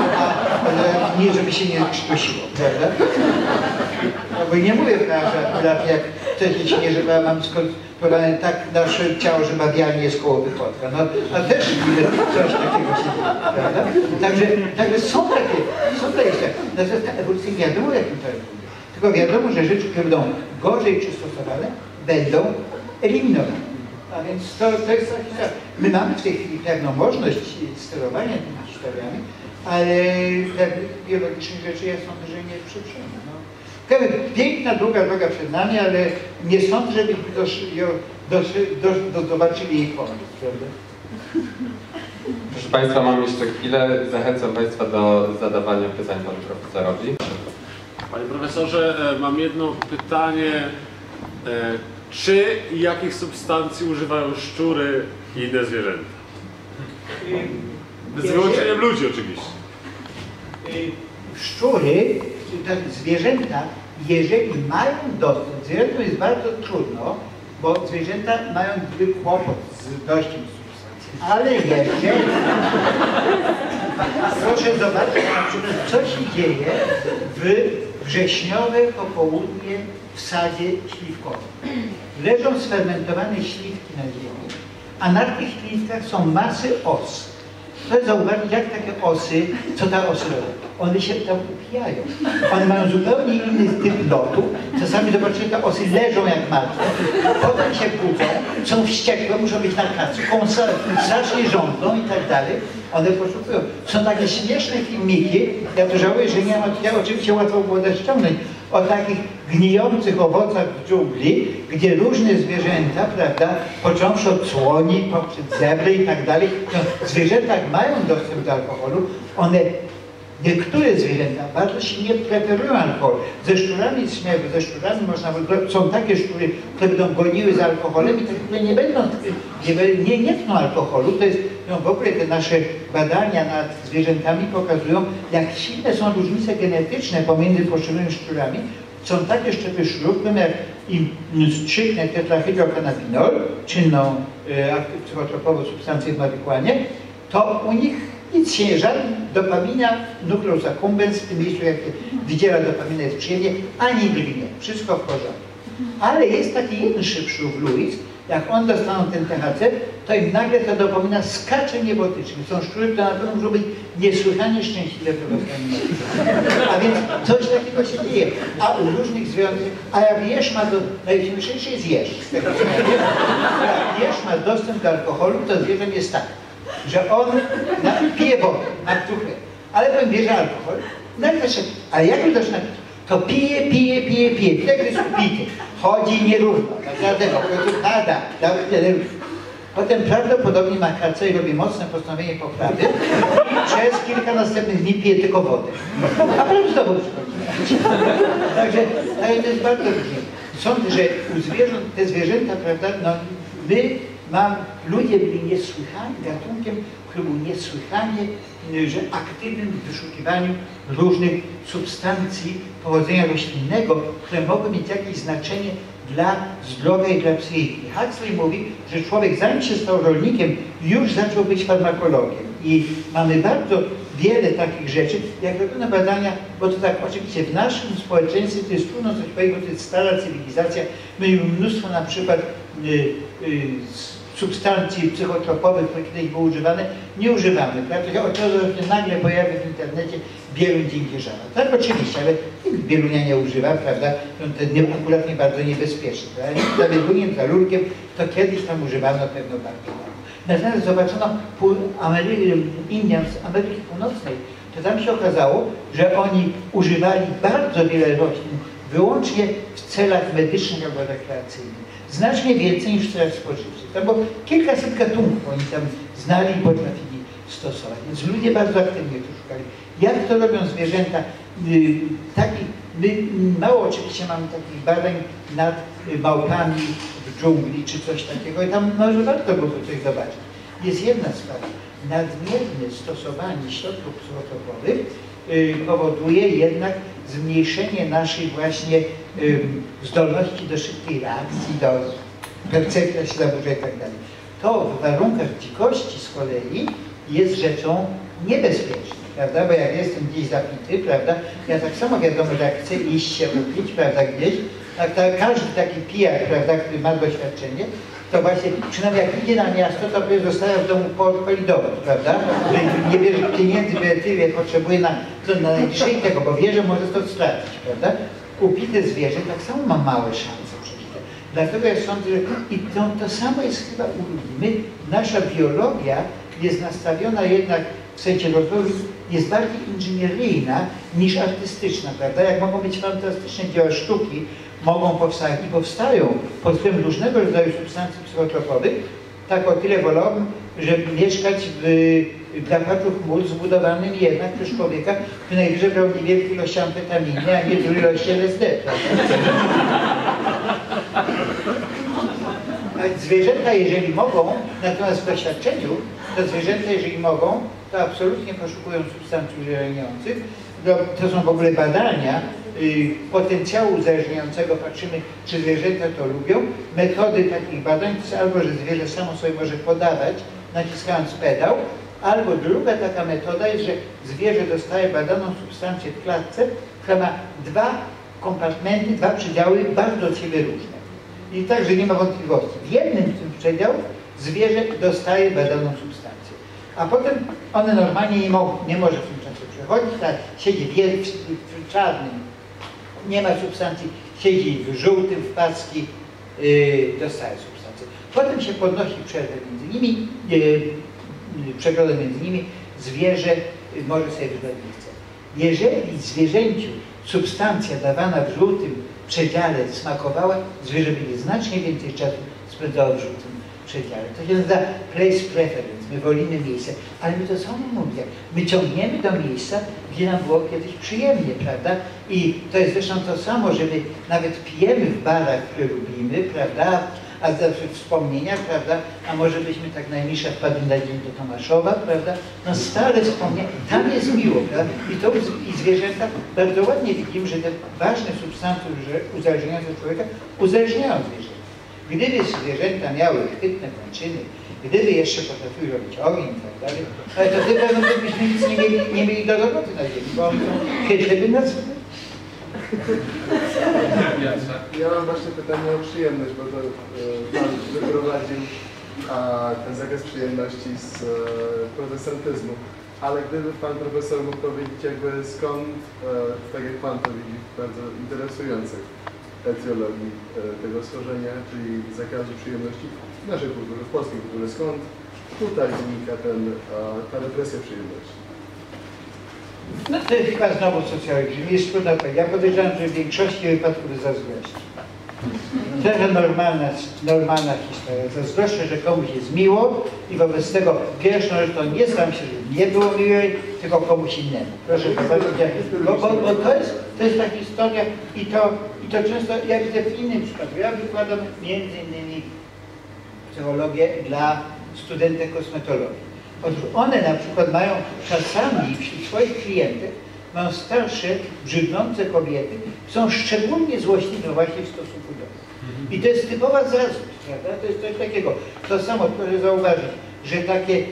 A nie, żeby się nie krztusiło, prawda? No bo nie mówię, że jak wcześniej się nie, że mam skonstruowane tak nasze ciało, że bawialnie jest koło wychodka. No, a też coś takiego się dzieje, prawda? Także są takie rzeczy. Natomiast ta ewolucja nie wiadomo, jakim to jest. Tylko wiadomo, że rzeczy, które będą gorzej przystosowane, będą eliminowane. A więc to jest taka. My mamy w tej chwili pewną możliwość sterowania tymi historiami, ale biologicznych rzeczy ja sądzę, że nie przyczyny. No. Piękna, długa droga przed nami, ale nie sądzę, żebyśmy zobaczyli jej koniec, prawda? Proszę Państwa, mam jeszcze chwilę. Zachęcam Państwa do zadawania pytań Panu Profesorowi. Panie Profesorze, mam jedno pytanie. Czy i jakich substancji używają szczury i inne zwierzęta? Z wyłączeniem ludzi oczywiście. Szczury, zwierzęta, jeżeli mają dostęp, zwierzętom jest bardzo trudno, bo zwierzęta mają kłopot z dojściem substancji. Ale jeżeli, proszę zobaczyć na przykład, co się dzieje w wrześniowe popołudnie w sadzie śliwkowym. Leżą sfermentowane śliwki na ziemi, a na tych śliwkach są masy os. Proszę zauważyć, jak takie osy, co ta osy robią. One się tam upijają. One mają zupełnie inny typ lotu. Czasami zobaczycie, te osy leżą jak martwe, potem się budzą, są wściekłe, muszą być na kacu, strasznie żądną i tak dalej. One poszukują. Są takie śmieszne filmiki, ja to żałuję, że nie ma, ja oczywiście łatwo było to ściągnąć, o takich gnijących owocach w dżungli, gdzie różne zwierzęta, prawda, począwszy od słoni, poprzez zebry i tak dalej, no, zwierzęta mają dostęp do alkoholu, one, niektóre zwierzęta bardzo silnie preferują alkohol. Ze szczurami ze szczurami można, są takie szczury, które będą goniły za alkoholem i te, które nie będą, nie tną alkoholu. To jest, no w ogóle te nasze badania nad zwierzętami pokazują, jak silne są różnice genetyczne pomiędzy poszczególnymi szczurami. Są takie szczepy szczurów, które jak im strzyknę tetrahydrokanabinol, czynną psychotropową substancję w marihuanie, to u nich nic się nie żadna dopamina, nucleus accumbens, w tym miejscu jak wydziela dopamina jest przyjemnie, ani drgnie, wszystko w porządku. Ale jest taki jeden szybszów, Louis, jak on dostaną ten THC, to im nagle ta dopamina skacze niebotycznie. Są szczury, które na pewno muszą być niesłychanie szczęśliwe w A więc coś takiego się dzieje. A u różnych zwierząt, a jak jeż ma najśmieszniejszy jest jeż. Jak jeż ma dostęp do alkoholu, to zwierzę jest tak, że on pije wodę, na cukrę, ale potem bierze alkohol, a jak już zaczyna pić, to pije, wtedy jest upity, chodzi nierówno, dlatego pada, potem prawdopodobnie ma karcę i robi mocne postanowienie poprawy i przez kilka następnych dni pije tylko wodę. A potem znowu przychodzi. Także to jest bardzo różnie. Sądzę, że u zwierząt, te zwierzęta, prawda, no my ludzie byli niesłychanie gatunkiem, który był niesłychanie że aktywnym w wyszukiwaniu różnych substancji pochodzenia roślinnego, które mogły mieć jakieś znaczenie dla zdrowia i dla psychiki. Huxley mówi, że człowiek zanim się stał rolnikiem, już zaczął być farmakologiem. I mamy bardzo wiele takich rzeczy, jak robiono badania, bo to tak oczywiście w naszym społeczeństwie to jest trudno coś powiedzieć, bo to jest stara cywilizacja. My mamy mnóstwo na przykład substancji psychotropowych, które kiedyś były używane, nie używamy. Prawda? Okazało się, nagle pojawi w internecie bieluń dziękierzana. Tak oczywiście, ale bielunia nie używa, prawda? To akurat nie bardzo niebezpieczne. Za bieluniem, za lurkiem, to kiedyś tam używano pewno bardzo mało. Natomiast zobaczono Indian z Ameryki Północnej, to tam się okazało, że oni używali bardzo wiele roślin wyłącznie w celach medycznych albo rekreacyjnych. Znacznie więcej niż w celach spożywczych. Tam było kilkaset gatunków, oni tam znali i potrafili stosować. Więc ludzie bardzo aktywnie to szukali. Jak to robią zwierzęta? My mało oczywiście mamy takich badań nad małpami w dżungli czy coś takiego i tam może warto byłoby coś zobaczyć. Jest jedna sprawa. Nadmierne stosowanie środków psychotropowych powoduje jednak zmniejszenie naszej właśnie zdolności do szybkiej reakcji, do percepcji się zaburza i tak dalej. To w warunkach dzikości z kolei jest rzeczą niebezpieczną, prawda? Bo jak jestem gdzieś zapity, prawda, ja tak samo wiadomo, że jak chcę iść się upić, prawda, gdzieś, tak każdy taki pijak, prawda, który ma doświadczenie, to właśnie, przynajmniej jak idzie na miasto, to zostaje w domu polidowy, prawda? Nie bierze pieniędzy, tyle potrzebuje na najbliższej tego, bo wie, że może to stracić, prawda? Upite zwierzę tak samo ma małe szanse przecież. Dlatego ja sądzę, że i to samo jest chyba u ludzi. Nasza biologia jest nastawiona jednak w sensie rozwoju, jest bardziej inżynieryjna niż artystyczna, prawda? Jak mogą być fantastyczne dzieła sztuki, mogą powstać i powstają pod wpływem różnego rodzaju substancji psychotropowych, tak o tyle wolałbym, żeby mieszkać w zapaczu chmur zbudowanym jednak przez człowieka, który najwyżej brał niewielkie ilości amfetaminy, a nie duże ilości LSD. Zwierzęta, jeżeli mogą, natomiast w doświadczeniu, to zwierzęta, jeżeli mogą, to absolutnie poszukują substancji uzależniających. To są w ogóle badania potencjału uzależniającego, patrzymy, czy zwierzęta to lubią. Metody takich badań to jest albo, że zwierzę samo sobie może podawać, naciskając pedał, albo druga taka metoda jest, że zwierzę dostaje badaną substancję w klatce, która ma dwa kompartmenty, dwa przedziały bardzo od siebie różne. I także nie ma wątpliwości. W jednym z tych przedziałów zwierzę dostaje badaną substancję. A potem one normalnie nie może w tym czasie przechodzić, tak, siedzi w czarnym, nie ma substancji, siedzi w żółtym, w paski, dostaje substancję. Potem się podnosi przerwę między nimi, przegrodę między nimi zwierzę może sobie wybrać nie chce. Jeżeli zwierzęciu substancja dawana w żółtym przedziale smakowała, zwierzę będzie znacznie więcej czasu spędzało w żółtym przedziale. To się nazywa place preference, my wolimy miejsce, ale my to samo mówię, my ciągniemy do miejsca, gdzie nam było kiedyś przyjemnie, prawda? I to jest zresztą to samo, że my nawet pijemy w barach, które lubimy, prawda? A zawsze wspomnienia, prawda? A może byśmy tak najmniejsza wpadli na dzień do Tomaszowa, prawda? No stale wspomnienia, tam jest miło, prawda? I zwierzęta bardzo ładnie widzimy, że te ważne substancje uzależniające człowieka uzależniają zwierzęta. Gdyby zwierzęta miały chwytne kończyny, gdyby jeszcze potrafiły robić ogień i tak dalej, ale to chyba byśmy nic nie mieli do roboty na ziemi, bo one są chytre by nas. Ja mam właśnie pytanie o przyjemność, bo to Pan wyprowadził ten zakres przyjemności z protestantyzmu. Ale gdyby Pan Profesor mógł powiedzieć jakby skąd, tak jak Pan to widzi, bardzo interesującej etiologii tego stworzenia, czyli zakazu przyjemności w naszej kulturze, w polskiej kulturze, skąd tutaj wynika ta represja przyjemności? No to jest chyba znowu socjalizm. Jest trudno powiedzieć. Ja podejrzewam, że w większości wypadków jest zazdrość. To jest normalna historia. Zazdroszczę, że komuś jest miło i wobec tego pierwszą rzecz to nie staram się, że nie było miłej, tylko komuś innemu. Proszę zobaczyć, bo to jest ta historia i to często, ja widzę w innym przypadku. Ja wykładam między innymi psychologię dla studentek kosmetologii. Otóż one na przykład mają czasami wśród swoich klientek, mają starsze, brzydnące kobiety, są szczególnie złośliwe właśnie w stosunku do nich. I to jest typowa zazdrość, prawda? To jest coś takiego. To samo proszę zauważyć, że takie,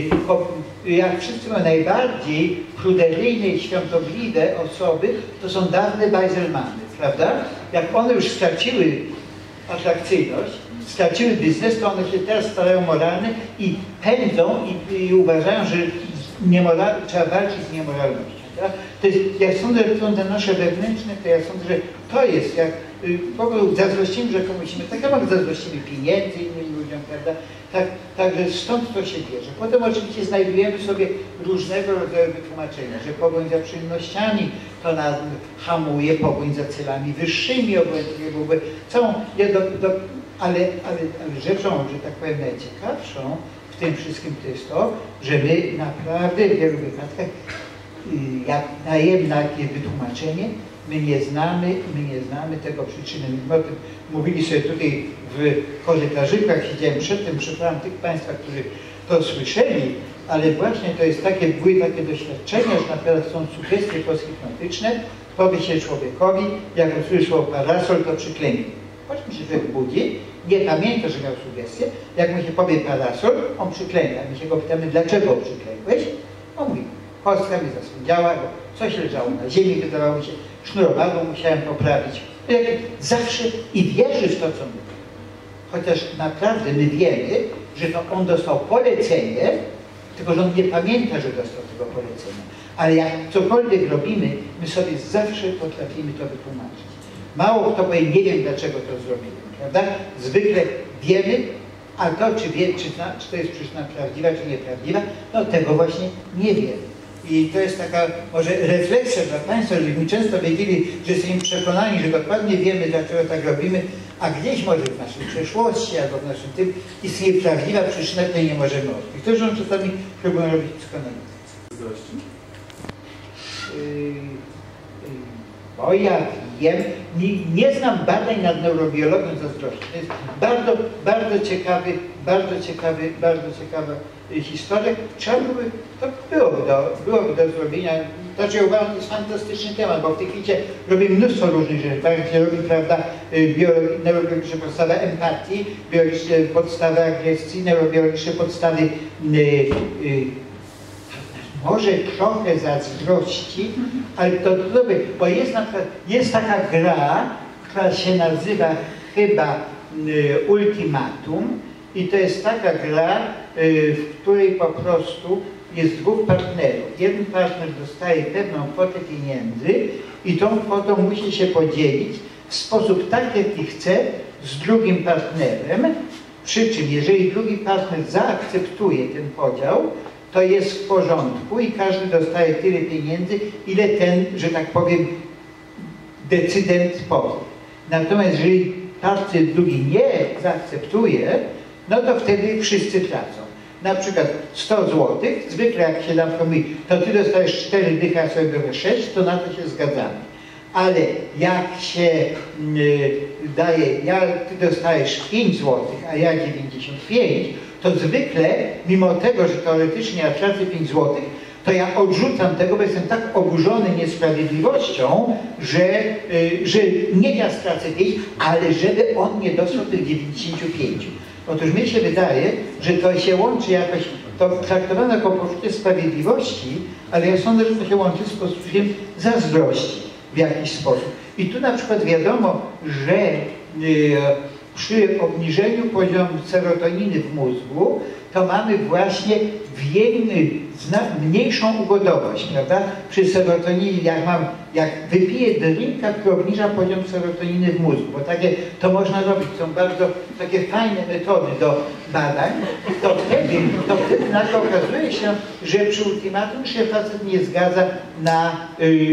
jak wszyscy mówią, najbardziej pruderyjne i świątobliwe osoby, to są dawne Bajzelmany, prawda? Jak one już straciły atrakcyjność, straciły biznes, to one się teraz starają moralne i pędzą i uważają, że trzeba walczyć z niemoralnością. Tak? To jest, jak sądzę, że są te nasze wewnętrzne, to ja sądzę, że to jest, jak po prostu zazdrościmy, że komuś tak jak zazdrościmy pieniędzy innym ludziom, prawda? Także stąd to się bierze. Potem oczywiście znajdujemy sobie różnego rodzaju wytłumaczenia, że pogoń za przyjemnościami to nas hamuje, pogoń za celami wyższymi, obojętnie byłby całą, ale rzeczą, że tak powiem, najciekawszą w tym wszystkim to jest to, że my naprawdę w wielu wypadkach, jak dajemy na jakieś wytłumaczenie, my nie znamy tego przyczyny. My o tym mówili sobie tutaj w korytarzykach, siedziałem przedtem, przepraszam tych Państwa, którzy to słyszeli, ale właśnie to jest były takie doświadczenia, że na przykład są sugestie posthipnotyczne, powie się człowiekowi, jak usłyszał parasol, to przyklęknie. Po czym się człowiek budzi, nie pamięta, że miał sugestię, jak mu się powie parasol, on przyklęka. My się go pytamy, dlaczego przyklękłeś? On mówi, kostka mi zasłonięła, bo coś leżało na ziemi, wydawało mi się, sznurowadło musiałem poprawić. Zawsze i wierzy w to, co mówi. Chociaż naprawdę my wiemy, że to on dostał polecenie, tylko że on nie pamięta, że dostał tego polecenia. Ale jak cokolwiek robimy, my sobie zawsze potrafimy to wytłumaczyć. Mało kto powie, nie wiem, dlaczego to zrobiłem, prawda? Zwykle wiemy, a to, czy to jest przyczyna prawdziwa, czy nieprawdziwa, no tego właśnie nie wiemy. I to jest taka może refleksja dla Państwa, żebyśmy często wiedzieli, że jesteśmy przekonani, że dokładnie wiemy, dlaczego tak robimy, a gdzieś może w naszej przeszłości albo w naszym tym istnieje prawdziwa przyczyna, której nie możemy odkryć. To, że on czasami próbują robić psychoanalitycy. Bo ja wiem, nie znam badań nad neurobiologią zazdrości. To jest bardzo ciekawa historia. Trzeba byłoby do zrobienia. Znaczy uważam, to jest fantastyczny temat, bo w tej chwili robi mnóstwo różnych rzeczy. Tak się robi, prawda, neurobiologiczne podstawy empatii, biologiczne podstawy agresji, neurobiologiczne podstawy może trochę zazdrości, ale to dobry, bo jest taka gra, która się nazywa chyba Ultimatum i to jest taka gra, w której po prostu jest dwóch partnerów. Jeden partner dostaje pewną kwotę pieniędzy i tą kwotą musi się podzielić w sposób tak, jaki chce z drugim partnerem, przy czym jeżeli drugi partner zaakceptuje ten podział, to jest w porządku i każdy dostaje tyle pieniędzy, ile ten, że tak powiem, decydent powie. Natomiast jeżeli partia drugi nie zaakceptuje, no to wtedy wszyscy tracą. Na przykład 100 zł, zwykle jak się nam mówi, to ty dostajesz 4 dychy, a sobie biorę 6, to na to się zgadzamy. Ale jak się daje, ty dostajesz 5 zł, a ja 95, to zwykle, mimo tego, że teoretycznie ja tracę 5 zł, to ja odrzucam tego, bo jestem tak oburzony niesprawiedliwością, że nie ja stracę 5, ale żeby on nie dostał tych 95. Otóż mi się wydaje, że to się łączy jakoś, to traktowane jako poczucie sprawiedliwości, ale ja sądzę, że to się łączy z poczuciem zazdrości w jakiś sposób. I tu na przykład wiadomo, że przy obniżeniu poziomu serotoniny w mózgu, to mamy właśnie mniejszą ugodowość, prawda? Przy serotoninie, jak wypiję drinka, który obniża poziom serotoniny w mózgu, bo to można robić, są bardzo takie fajne metody do badań, to wtedy nagle okazuje się, że przy ultimatum się facet nie zgadza na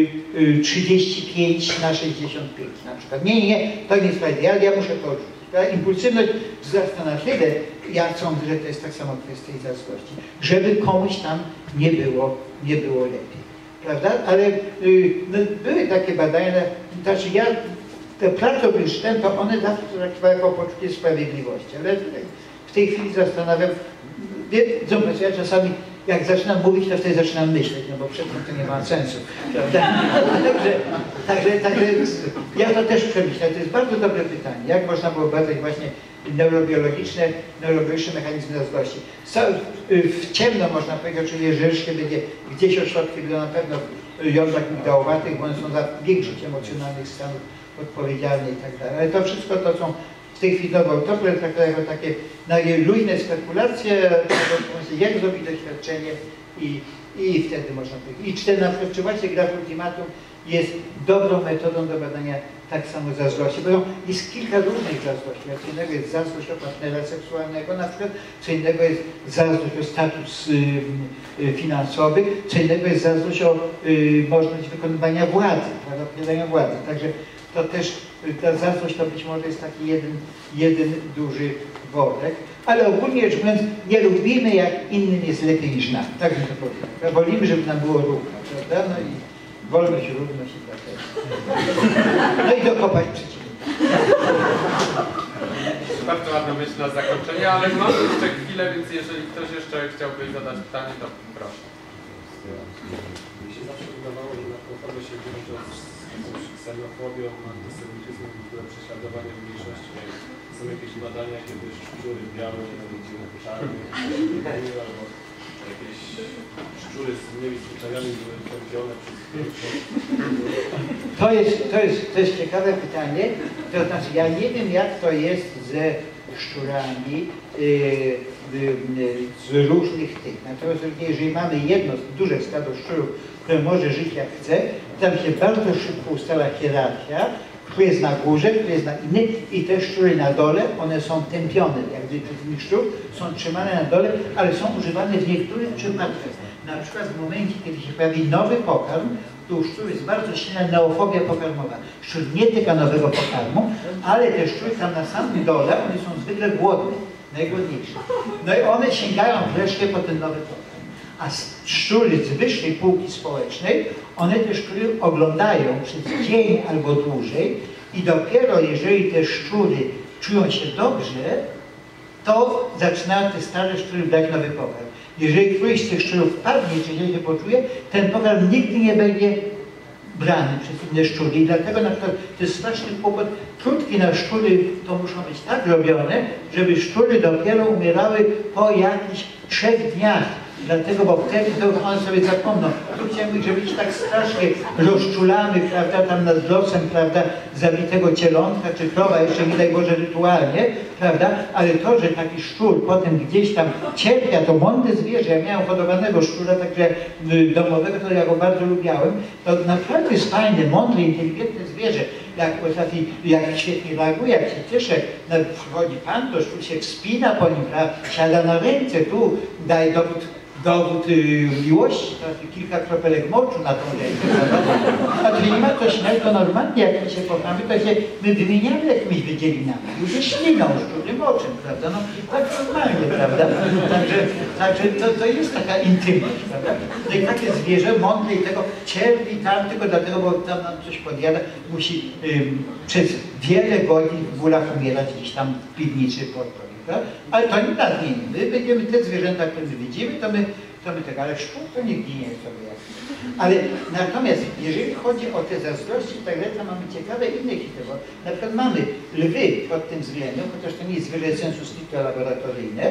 35 na 65 na przykład. Nie, to nie sprawiedliwe, ja muszę to odrzucić. Impulsywność wzrasta na tyle, ja sądzę, że to jest tak samo kwestia i zazdrości, żeby komuś tam nie było lepiej. Prawda? Ale no, były takie badania, znaczy te prace Bridgestone, to one zawsze traktowały jako poczucie sprawiedliwości, ale w tej chwili zastanawiam, zobacz, ja czasami jak zaczynam mówić, to wtedy zaczynam myśleć, no bo przedtem to nie ma sensu, prawda? Także ja to też przemyślę. To jest bardzo dobre pytanie. Jak można było badać właśnie neurobiologiczne mechanizmy zazdrości? W ciemno można powiedzieć, oczywiście, że się będzie gdzieś ośrodki, będą na pewno w jądrach migdałowatych, bo one są za większość emocjonalnych stanów odpowiedzialne i tak dalej. Ale to wszystko to są w tej chwili nowoautory traktują jako takie luźne spekulacje, jak zrobić doświadczenie i wtedy można powiedzieć. I na przykład, czy właśnie gra w ultimatum jest dobrą metodą do badania tak samo zazdrości, bo jest kilka różnych zazdrości. Co innego jest zazdrość o partnera seksualnego, na przykład, co innego jest zazdrość o status finansowy, co innego jest zazdrość o możliwość wykonywania władzy, posiadania władzy. Także to też ta zazdrość to być może jest taki jeden duży worek, ale ogólnie rzecz mówiąc, nie lubimy, jak innym jest lepiej niż nam. Tak bym to powiedział. Wolimy, żeby nam było równo, prawda? No i wolność, równość i tak dalej. No i dokopać przeciwnika. Bardzo ładna myśl na zakończenie, ale mam jeszcze chwilę, więc jeżeli ktoś jeszcze chciałby zadać pytanie, to proszę. Mi się zawsze wydawało, że na konformie się wiąże z ksenofobią, antysemityzmem, prześladowaniem mniejszości. Są jakieś badania, kiedy szczury białe widzimy czarne, albo jakieś szczury z innymi zwyczajami były tępione przez To jest ciekawe pytanie. To znaczy, ja nie wiem, jak to jest ze szczurami z różnych tych. Natomiast jeżeli mamy jedno duże stado szczurów, które może żyć jak chce, tam się bardzo szybko ustala hierarchia, który jest na górze, który jest na inny i te szczury na dole, one są tępione, jak gdyby przez innych szczurów, są trzymane na dole, ale są używane w niektórych przypadkach. Na przykład w momencie, kiedy się pojawi nowy pokarm, to u szczur jest bardzo silna neofobia pokarmowa. Szczur nie tyka nowego pokarmu, ale te szczury tam na samym dole, one są zwykle głodne, najgłodniejsze. No i one sięgają wreszcie po ten nowy pokarm. A szczury z wyższej półki społecznej, one te szczury oglądają przez dzień albo dłużej i dopiero jeżeli te szczury czują się dobrze, to zaczynają te stare szczury brać nowy pokarm. Jeżeli któryś z tych szczurów wpadnie, czy źle się poczuje, ten pokarm nigdy nie będzie brany przez inne szczury. I dlatego na przykład to jest straszny kłopot. Krótki na szczury to muszą być tak robione, żeby szczury dopiero umierały po jakichś 3 dniach. Dlatego, bo wtedy to one sobie zapomną. Tu chciałem mówić, że być tak strasznie rozczulamy, prawda, tam nad losem, prawda, zabitego cielątka, czy krowa, jeszcze nie daj Boże rytualnie, prawda, ale to, że taki szczur potem gdzieś tam cierpia, to mądre zwierzę, ja miałem hodowanego szczura, także domowego, to ja go bardzo lubiałem, to naprawdę jest fajne, mądre, inteligentne zwierzę, jak potrafi, jak świetnie reaguje, jak się cieszy, przychodzi pan, to szczur się wspina po nim, prawda, siada na ręce, tu daje dowód dowód miłości, to kilka kropelek moczu na tą rękę, a to nie ma to śmiać, to normalnie jak my się kochamy, to się my wymieniamy jakimiś wydzielinami, ludzie śliną, szczurym oczem, prawda, no tak normalnie, prawda, także to jest taka intymność, prawda, no i takie zwierzę mądre i tego cierpi tam tylko dlatego, bo tam nam coś podjada, musi przez wiele godzin w bólach umierać gdzieś tam w piwnicy pod ale to nie nas nie. My będziemy te zwierzęta, które widzimy, to my tak, ale szczur to nie ginie sobie jak. Ale natomiast jeżeli chodzi o te zazdrości, tak dalej, to mamy ciekawe inne hity, bo na przykład mamy lwy pod tym względem, chociaż to nie jest zwierzę sensu stricto laboratoryjne,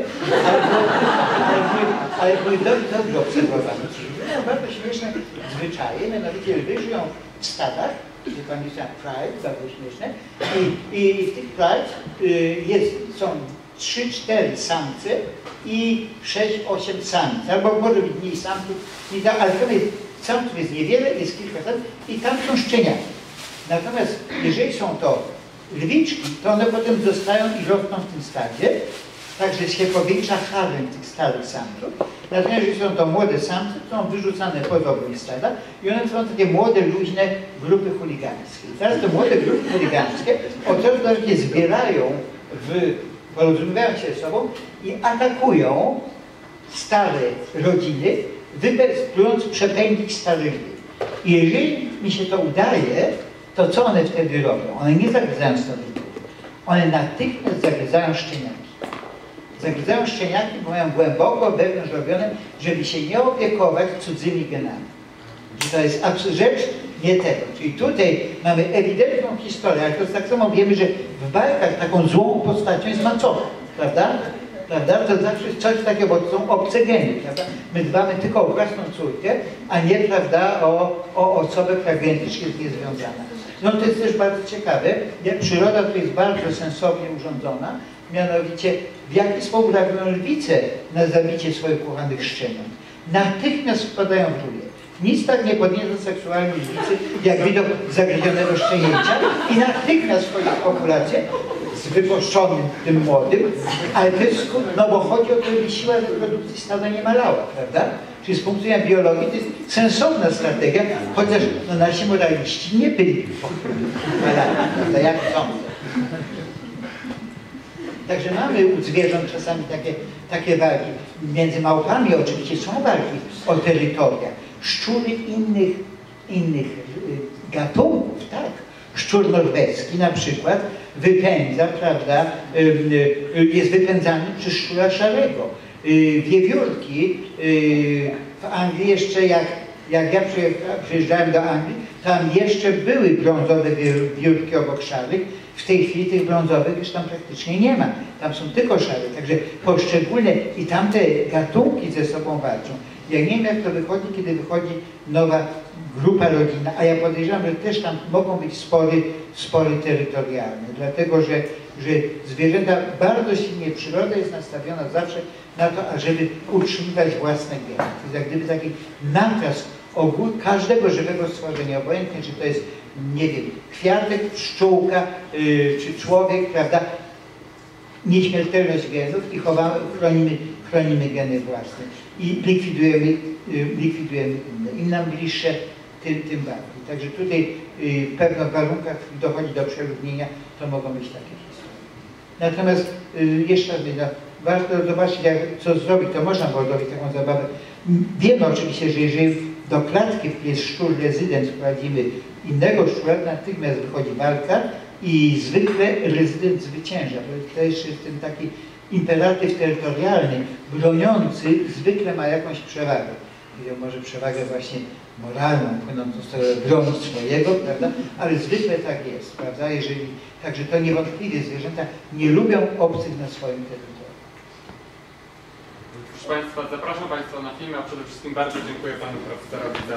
ale były dobrze obserwowane. Mają bardzo śmieszne zwyczaje, mianowicie lwy żyją w stadach, gdzie tam jest jak pride, bardzo śmieszne, i w tych pride są 3-4 samce i 6-8 samców, albo może być mniej samców, ale samców jest niewiele, jest kilka samców i tam są szczeniaki. Natomiast jeżeli są to lwiczki, to one potem zostają i rosną w tym stadzie, także się powiększa harem tych starych samców. Natomiast jeżeli są to młode samce, to są wyrzucane poza obrót stada i one są takie młode, luźne grupy chuligańskie. I teraz te młode grupy chuligańskie od razu się zbierają porozumiewają się ze sobą i atakują stare rodziny, próbując przepędzić stare lwy. I jeżeli mi się to udaje, to co one wtedy robią? One nie zagryzają starych lwów. One natychmiast zagryzają szczeniaki. Zagryzają szczeniaki, bo mają głęboko wewnątrz robione, żeby się nie opiekować cudzymi genami. To jest rzecz nie tego. Czyli tutaj mamy ewidentną historię, ale to tak samo wiemy, że w bajkach taką złą postacią jest macocha, prawda? To znaczy coś takiego, bo to są obce geny, prawda? My dbamy tylko o własną córkę, a nie, prawda, o osobę, która genetycznie jest niezwiązana. No to jest też bardzo ciekawe, jak przyroda tu jest bardzo sensownie urządzona, mianowicie w jaki sposób reagują lwice na zabicie swoich kochanych szczeniąt. Natychmiast wpadają w ruję. Nic tak nie podnieca seksualnie lwicy, jak widok zagryzionego szczenięcia i natychmiast wchodzi w populację z wypuszczonym tym młodym, ale to jest, no bo chodzi o to, żeby siła reprodukcji stada nie malała, prawda? Czyli z punktu widzenia biologii to jest sensowna strategia, chociaż no, nasi moraliści nie byli prawda? Jak sądzę. Także mamy u zwierząt czasami takie walki. Między małpami oczywiście są walki o terytoria. Szczury innych gatunków, tak. Szczur norweski na przykład wypędza, prawda, jest wypędzany przez szczura szarego. Wiewiórki w Anglii jeszcze jak ja przyjeżdżałem do Anglii, tam jeszcze były brązowe wiewiórki obok szarych. W tej chwili tych brązowych już tam praktycznie nie ma. Tam są tylko szare. Także poszczególne i tamte gatunki ze sobą walczą. Ja nie wiem, jak to wychodzi, kiedy wychodzi nowa grupa rodzinna, a ja podejrzewam, że też tam mogą być spory terytorialne, dlatego że zwierzęta bardzo silnie, przyroda jest nastawiona zawsze na to, ażeby utrzymywać własne geny. To jest jak gdyby taki nakaz każdego żywego stworzenia, obojętnie czy to jest, nie wiem, kwiatek, pszczółka, czy człowiek, prawda, nieśmiertelność genów i chronimy geny własne i likwidujemy inne. Im nam bliższe, tym bardziej. Także tutaj w pewnych warunkach dochodzi do przeludnienia, to mogą być takie historie. Natomiast jeszcze raz, warto zobaczyć, co zrobić, to można było zrobić taką zabawę. Wiemy oczywiście, że jeżeli do klatki jest szczur rezydent, wprowadzimy innego szczura, natychmiast wychodzi walka i zwykle rezydent zwycięża. To jest ten taki imperatyw terytorialny, broniący zwykle ma jakąś przewagę. Może przewagę właśnie moralną, płynącą z tego bronić swojego, prawda? Ale zwykle tak jest, prawda? Także to niewątpliwie zwierzęta nie lubią obcych na swoim terytorium. Proszę Państwa, zapraszam Państwa na film, a przede wszystkim bardzo dziękuję Panu Profesorowi za...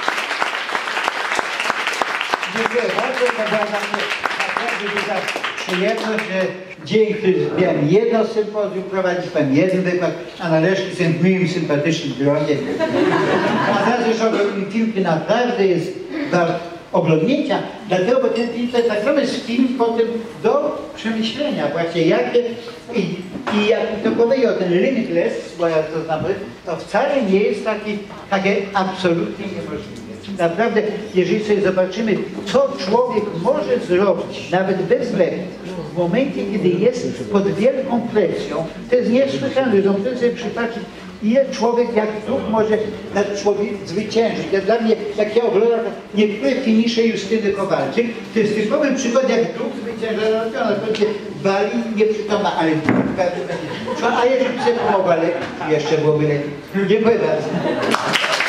Dziękuję bardzo, to była naprawdę duża przyjemność, że dzięki miałem jedno sympozjum prowadzić, pan jeden wykład, a Naleszki są w moim sympatycznym gronie. A teraz już oglądam film, naprawdę jest wart oglądnięcia, dlatego, bo ten film to jest tak samo jest film potem do przemyślenia właśnie, jakie i jak to powiedział, ten limitless, bo ja to znam, to wcale nie jest takie absolutnie niemożliwe. Naprawdę, jeżeli sobie zobaczymy, co człowiek może zrobić, nawet bez leku, w momencie, kiedy jest pod wielką presją, to jest niesłychane. Możemy sobie przypatrzeć, ile człowiek, jak duch może nad człowiek zwyciężyć. Ja dla mnie, jak ja oglądam niektóre finisze Justyny Kowalczyk, to jest typowy przykład, jak duch zwycięża. Na pewno wali nieprzytomna, ale duch a jeżeli by sobie pomogła lepiej, jeszcze byłoby lepiej. Dziękuję bardzo.